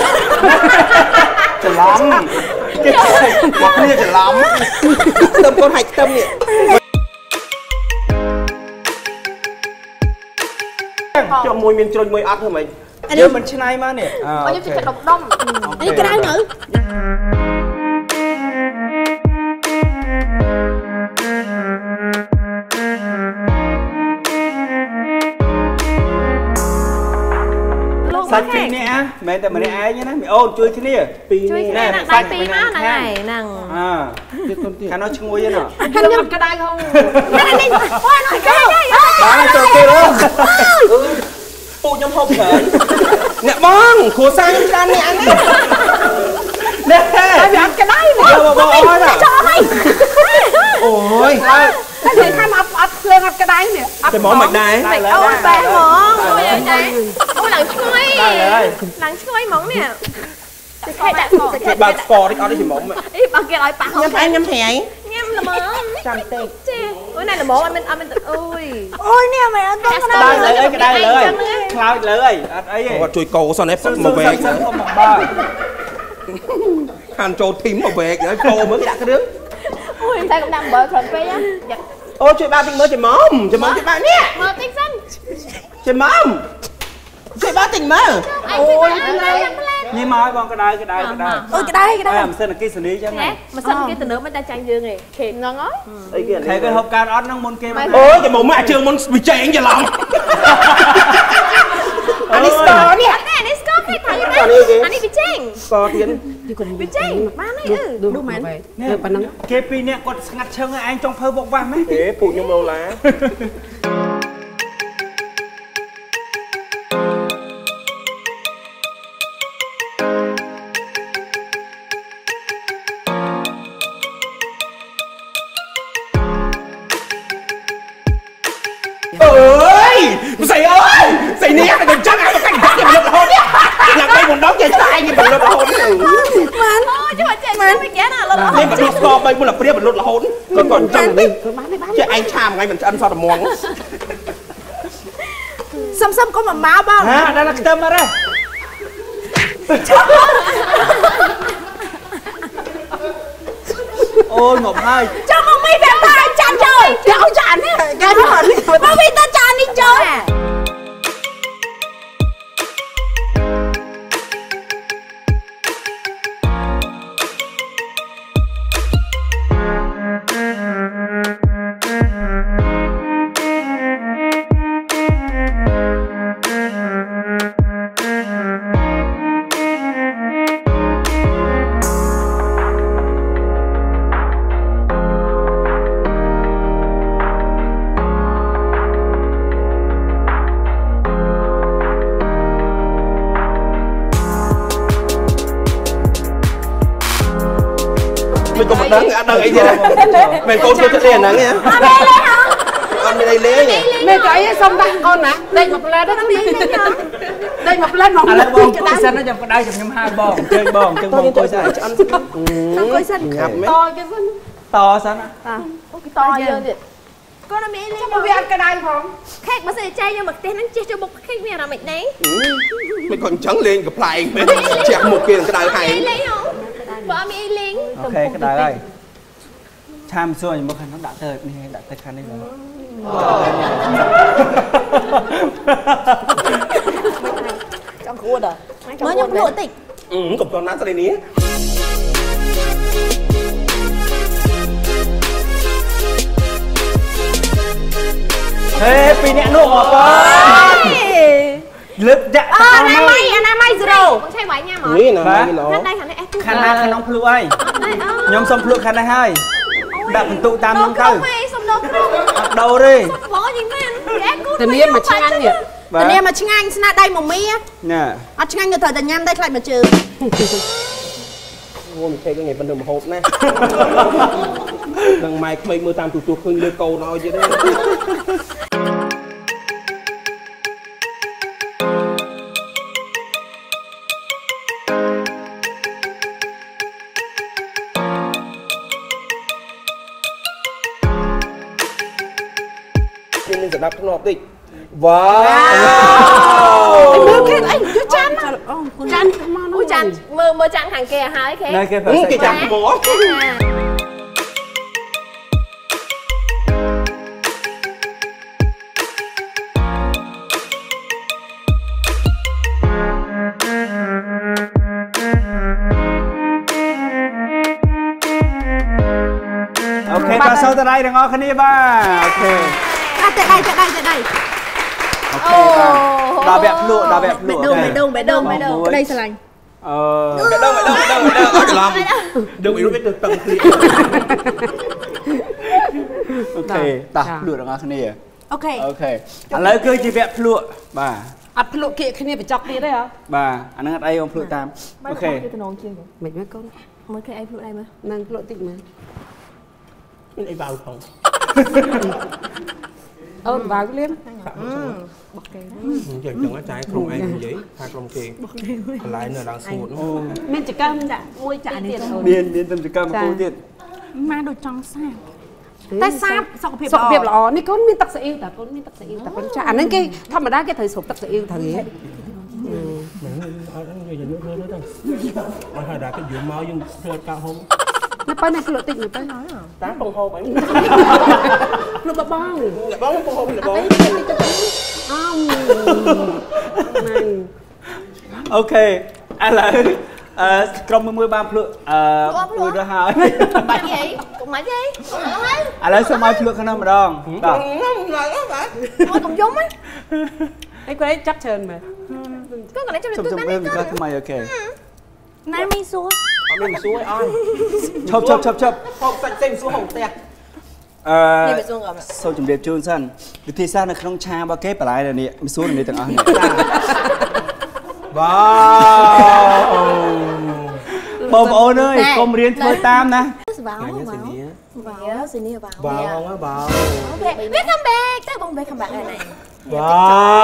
chả lắm mặc nia chả lắm tâm con hạch tâm nhỉ cho môi miên trôi môi ớt thôi mày giờ mình trên này mà nè bao nhiêu chuyện độc đông đi cái đây nữa sạch phi nè mẹ tại mình đi ai nhá mẹ ôn chui thế này chui nè đại phi má này nằng à khả nó chung với nào anh nhầm cái đai không này này ôi nói cái đây bán là trò kia luôn phụ nhóm hộp hả nè bong khổ sang ra nè anh nè ai bị ăn cái đai này bò bò ôi nè ôi cái gì tham ấp ấp lên ấp cái đai nè cái món mạch này ôi bé món ôi vậy đấy ôi lằng chuối đây lằng chuối món nè cái bà score đấy có đấy thì món mày ý bà kia lại bà nhâm anh nhâm thẻ nhâm là món trăm tệ ôi này là món anh mình anh mình ôi ôi nè mày ăn tôm cái đây lấy cái đây lấy cloud lấy ấy còn chui cầu sao nếp một về hàn trâu tím một về cái trâu mới đặt cái đứa ôi sao cũng đang bờ phần phê á ôi chơi ba tình mới chơi móm chơi móm chơi ba nè mờ tinh xanh chơi móm chơi ba tình mơ ôi nhưng mà con cái đây cái đây cái đây ôi cái đây cái đây làm sao là cái xử lý chứ này mà sân kia từ nữa mới ta trang dương này khệt ngon á thấy cái hộp can ót nó môn kia mà ôi cái mồm mẹ trường môn bị chạy anh giờ lòng anh đi score nè anh đi score khách thằng như anh đi bị chênh score tiền bị chênh ba này ừ đủ mày được bà nắng cái pi nè con ngặt chân anh trong phơi bọc vàng ấy thế phụ nhung lâu lá ơi dậy ơi dậy nè mày đừng chắc ai có cảnh giác gì mà lột hồn nhá làm đây một đống chơi sai gì mà lột hồn ôi chứ mà chạy sao mới ghé nào lột hồn nên mà đi score bay muốn là bia mà lột hồn còn còn trong đây chứ anh chàm ngay mình ăn sao là muông xăm xăm có mà máu bao à đây là cái tâm đây ôi ngọc ơi cho con mi về bài chán chơi kéo chán đi kéo chán đi con mi ta chán đi chơi mình còn một đắng ăn đắng ấy gì đấy mày con chưa thật nắng nhá con bên đây lé nhỉ mẹ cái xong ta con nè đây một lá đó đây một lá mỏng à bông cái xanh nó trong cái đây trong nhóm hai bông chơi bông chân bông tôi xanh không có xanh to cái xanh to xanh á cái to dương vậy con nó mỹ lên sao mà bị ăn cái đai không khách mà sẽ chơi nhưng mà tên nó chơi cho bụng khách miệng là mày đấy mày còn trắng lên gặp lại mày chẹt một kia cái đài hay lấy không vợ mỹ lính ok cái đài ơi tham xuôi một khăn nó đã tới này đã tới khăn này rồi trong khu rồi mới nhóc lụa tịch ừ cục con nát ra đây ní ê pi nè nuốt mà con lướt dạ à này mày anh này mày rồi con trai bảy nha mọi nghĩ là mày nó khăn đây khăn đây ép khăn này khăn nóng phlu ai nhóm xong phlu khăn này hai đặt tụ tam luôn thôi đầu đi tình em mà chăng anh nhỉ tình em mà chăng anh xin đây một mi á nè à chăng anh người thời tình nhâm đây lại mà trừ vô mình chơi cái ngày bên đường một hộp nè đằng mai mày mưa tam tụt tụt khơi lê câu nói vậy đấy nên sẽ đáp thằng nọ đi wow cái anh cứ chăn chăn ui chăn mơ mơ chăn thằng kia hai cái này cái phải cái chăn mỏ បាទសូមតដៃទាំងអស់គ្នាបាទអូខេអាតែដៃតែដៃតែដៃអូដល់វគ្គភ្លក់ដល់វគ្គភ្លក់បេះដូងបេះដូងបេះដូងបេះដូងក្តីស្រឡាញ់អឺបេះដូងបេះដូងបេះដូងបេះដូងអត់ច្រឡំដូងអ៊ីរុបទៅតឹងគ្លីអូខេតោះភ្លក់ទាំងអស់គ្នាអូខេអូខេឥឡូវគឺជាវគ្គភ្លក់បាទអត់ភ្លក់គៀកគ្នាបញ្ចប់ទៀតទេហ៎បាទអាហ្នឹងអត់អីខ្ញុំភ្លក់តាមអូខេទៅនងជាងមិនមែនកូនមើលឃើញអីភ្លក់ដែរមើលនឹងភ្លក់តិចមើលមានអីវ៉ៅផងអូនវ៉ៅលៀមបុកគេចឹងចឹងចាយក្រុមឯងនិយាយថាក្រុមគេកន្លែងនៅដល់ស្ងួតអូមានចកម្មចាមួយចានេះមានមានតែចកម្មគូទៀតម៉ាដូចចង់សាបតែសាបសុខភាពសុខភាពល្អនេះកូនមានទឹកស្អ៊ីវតែកូនមានទឹកស្អ៊ីវតែប៉ុន្តែអាហ្នឹងគេធម្មតាគេត្រូវស្រូបទឹកស្អ៊ីវត្រូវហ៎មិនអត់និយាយយកធ្វើទៅមកហើយដល់គេយំមកយើងធ្វើកៅហុំនៅពេលនេះភ្លក់តិចនៅពេលហើយតាបងហូបអីភ្លក់បបងបងបងហូបបងអោអូខេឥឡូវអឺក្រុមមួយបានភ្លក់អឺមួយទៅហើយបាច់អីកុំបាច់អីឥឡូវសូមឲ្យភ្លក់ខាងនោះម្ដងតោះមកកុំយំហ៎អីគាត់ចាប់ច្រើនមែនគាត់កន្លែងចាំទៅទៅមើលវាគាត់ថ្មីអូខេណែមីសួរអត់មានមីសួរអត់ឈប់ឈប់ឈប់ឈប់ហូបសាច់ផ្សេងមីសួរហូបផ្ទះអឺសូមជម្រាបជូនសិនវិធីសាស្ត្រនៅក្នុងឆារបស់គេបន្លែនេះមីសួរនេះទាំងអស់នេះវ៉ាវបងប្អូនអើយកុំរៀនធ្វើតាមណាវ៉ាវវ៉ាវវ៉ាវស៊ីនេះវ៉ាវវ៉ាវវ៉ាវអូខេ Welcome back តែបង Welcome back ហើយវ៉ាវ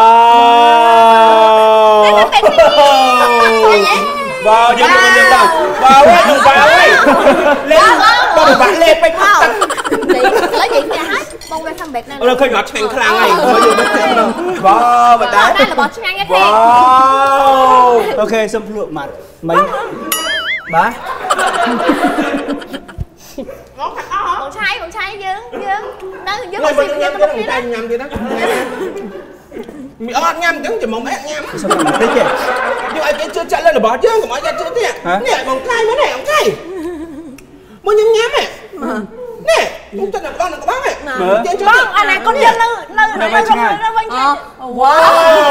វ៉ាវយើងមិនដឹងដល់វ៉ាវហ្នឹងវ៉ាវហើយលេងបងបាក់លេងពេកទឹកលេងលេងនិយាយគ្នាហើយបង Welcome back ណាអូឃើញអត់ឆ្ងាញ់ខ្លាំងហើយមើលយើងមិនទេវ៉ាវបាត់ដែររបស់ឆ្ងាញ់ទេវ៉ាវអូខេសុំភ្លក់ម៉ាត់មិញបាទបងឆៃបងឆៃយើងយើងនៅយើងមកស៊ីញ៉ាំទៀតតែញ៉ាំទៀតណាមីអត់ញ៉ាំចឹងចំមុំអែញ៉ាំសុំតិចទេយើងឲ្យគេជឿចាក់លើរបស់យើងកុំឲ្យគេជឿទៀតនេះបងកាយមកនេះបងកាយមកញ៉ាំញ៉ាំហ៎នេះខ្ញុំទៅដល់ដល់ក្បាលហ៎យើងជឿបងអាណាកូនយើងនៅនៅនៅវិញទៀតវ៉ាវ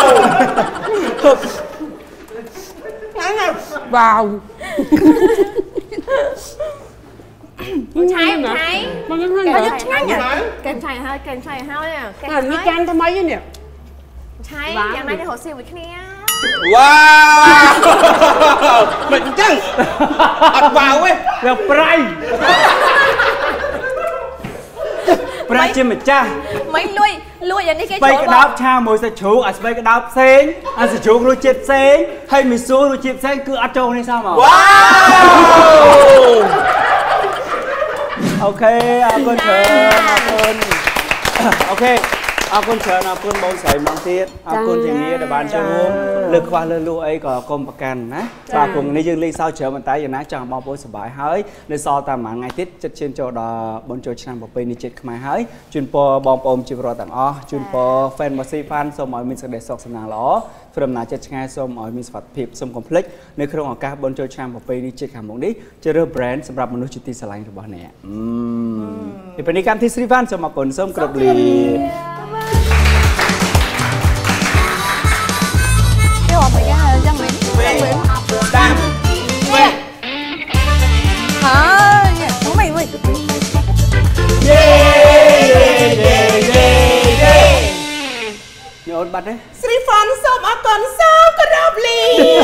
វ៉ាវបងឆៃបងឆៃបងញ៉ាំហើយឆ្ងាញ់កែឆៃហើយកែឆៃហើយកែហើយមានកាន់ថ្មីនេះឆៃយ៉ាងណាទៅរកស៊ីមួយគ្នាវ៉ាវមិនអញ្ចឹងអត់វ៉ាវទេវាប្រៃប្រៃជាម្ចាស់មិនលួយលួយយ៉ាងនេះគេចូលស្បែកក្តោបឆាមួយសាច់ជ្រូកអាស្បែកក្តោបផ្សេងអាសាច់ជ្រូករសជាតិផ្សេងហើយមីស៊ូរសជាតិផ្សេងគឺអត់ចូលនេះសោះមកវ៉ាវអូខេអរគុណច្រើនអរគុណអូខេអរគុណច្រើនអរគុណបងស្រីម្ដងទៀតអរគុណជាងារដែលបានចូលរួមលើកខ្វះលើលួអីក៏កុំប្រកាន់ណាបាទព្រោះនេះយើងលេងសើចច្រើនប៉ុន្តែយ៉ាងណាចង់បងប្អូនសប្បាយហើយនៅសល់តែមួយថ្ងៃទៀតចិត្តឈានចូលដល់បុណ្យចូលឆ្នាំប្រពៃណីជាតិខ្មែរហើយជូនពរបងប្អូនជីវរដ្ឋទាំងអស់ជូនពរ fan Mosi Fan សូមឲ្យមានសេចក្តីសុខសំណាងល្អព្រមណាចិត្តឆ្ងាយសូមឲ្យមានសុខភាពសូមកុំភ្លេចនៅក្នុងឱកាសបុណ្យចូលឆ្នាំប្រពៃណីជាតិខាងមុខនេះជ្រើសរើស brand សម្រាប់មនុស្សជាទីស្រឡាញ់របស់អ្នកអឺពីនេះកម្មវិធី Sri Fan សូមអរគុណសូមគោរពលាចាំវិញចាំវិញតាមវិញហើយមកវិញវិញយេយេយេយេញ៉ូនបាត់ទេ Sri Fan សូមអរគុណសូមគោរពលា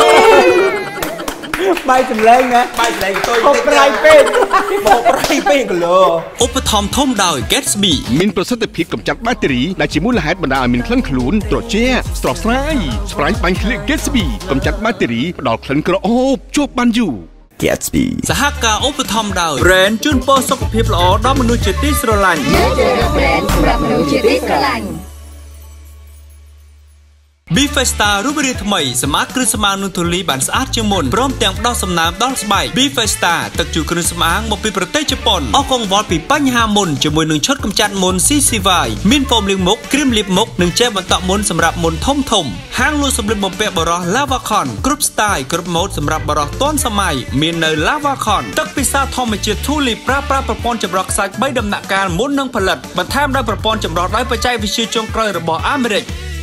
បាយចម្លែងណាបាយចម្លែងទៅហូបប្រៃពេកហូបប្រៃពេកគីឡូឧបត្ថម្ភធំដោយ Gatsby មានប្រសិទ្ធភាពកម្ចាត់បាក់តេរីដែលជាមូលហេតុបណ្ដាលឲ្យមានក្លិនខ្លួនត្រជាក់ស្រស់ស្រាយស្ប្រាញ់បាញ់ក្លៀក Gatsby កម្ចាត់បាក់តេរីផ្ដល់ក្លិនក្រអូបជាប់បានយូរ Gatsby សហការឧបត្ថម្ភដោយ Brand ជូនពរសុខភាពល្អដល់មនុស្សជាទីស្រឡាញ់ Brand សម្រាប់មនុស្សជាទីស្រឡាញ់ Bifesta រូបរាងថ្មីសម្អាតគ្រឿងសម្អាងនិងធូលីបានស្អាតជាងមុនព្រមទាំងផ្ដោះសំណើមដល់ស្បែក Bifesta ទឹកជូរគ្រឿងសម្អាងមកពីប្រទេសជប៉ុនអស់កង្វល់ពីបញ្ហាមុនជាមួយនឹងឈុតកម្ចាត់មុន ស៊ី ស៊ី វ៉ាយ មានហ្វូមលាងមុខគ្រីមលាបមុខនិងជែលបន្តក់មុនសម្រាប់មុនធំធំហាងលក់សម្លៀកបំពាក់បរោះ Lavacon គ្រប់ style គ្រប់ម៉ូដសម្រាប់បរោះទាន់សម័យមាននៅ Lavacon ទឹកពិសាធម្មជាតិធូលីប្រើប្រាស់ប្រព័ន្ធចម្រោះខ្សាច់បីដំណាក់កាលមុននឹងផលិតបន្ថែមដោយប្រព័ន្ធចម្រោះដោយបច្ចេកវិទ្យាចុងក្រោយរបស់អាមេរិក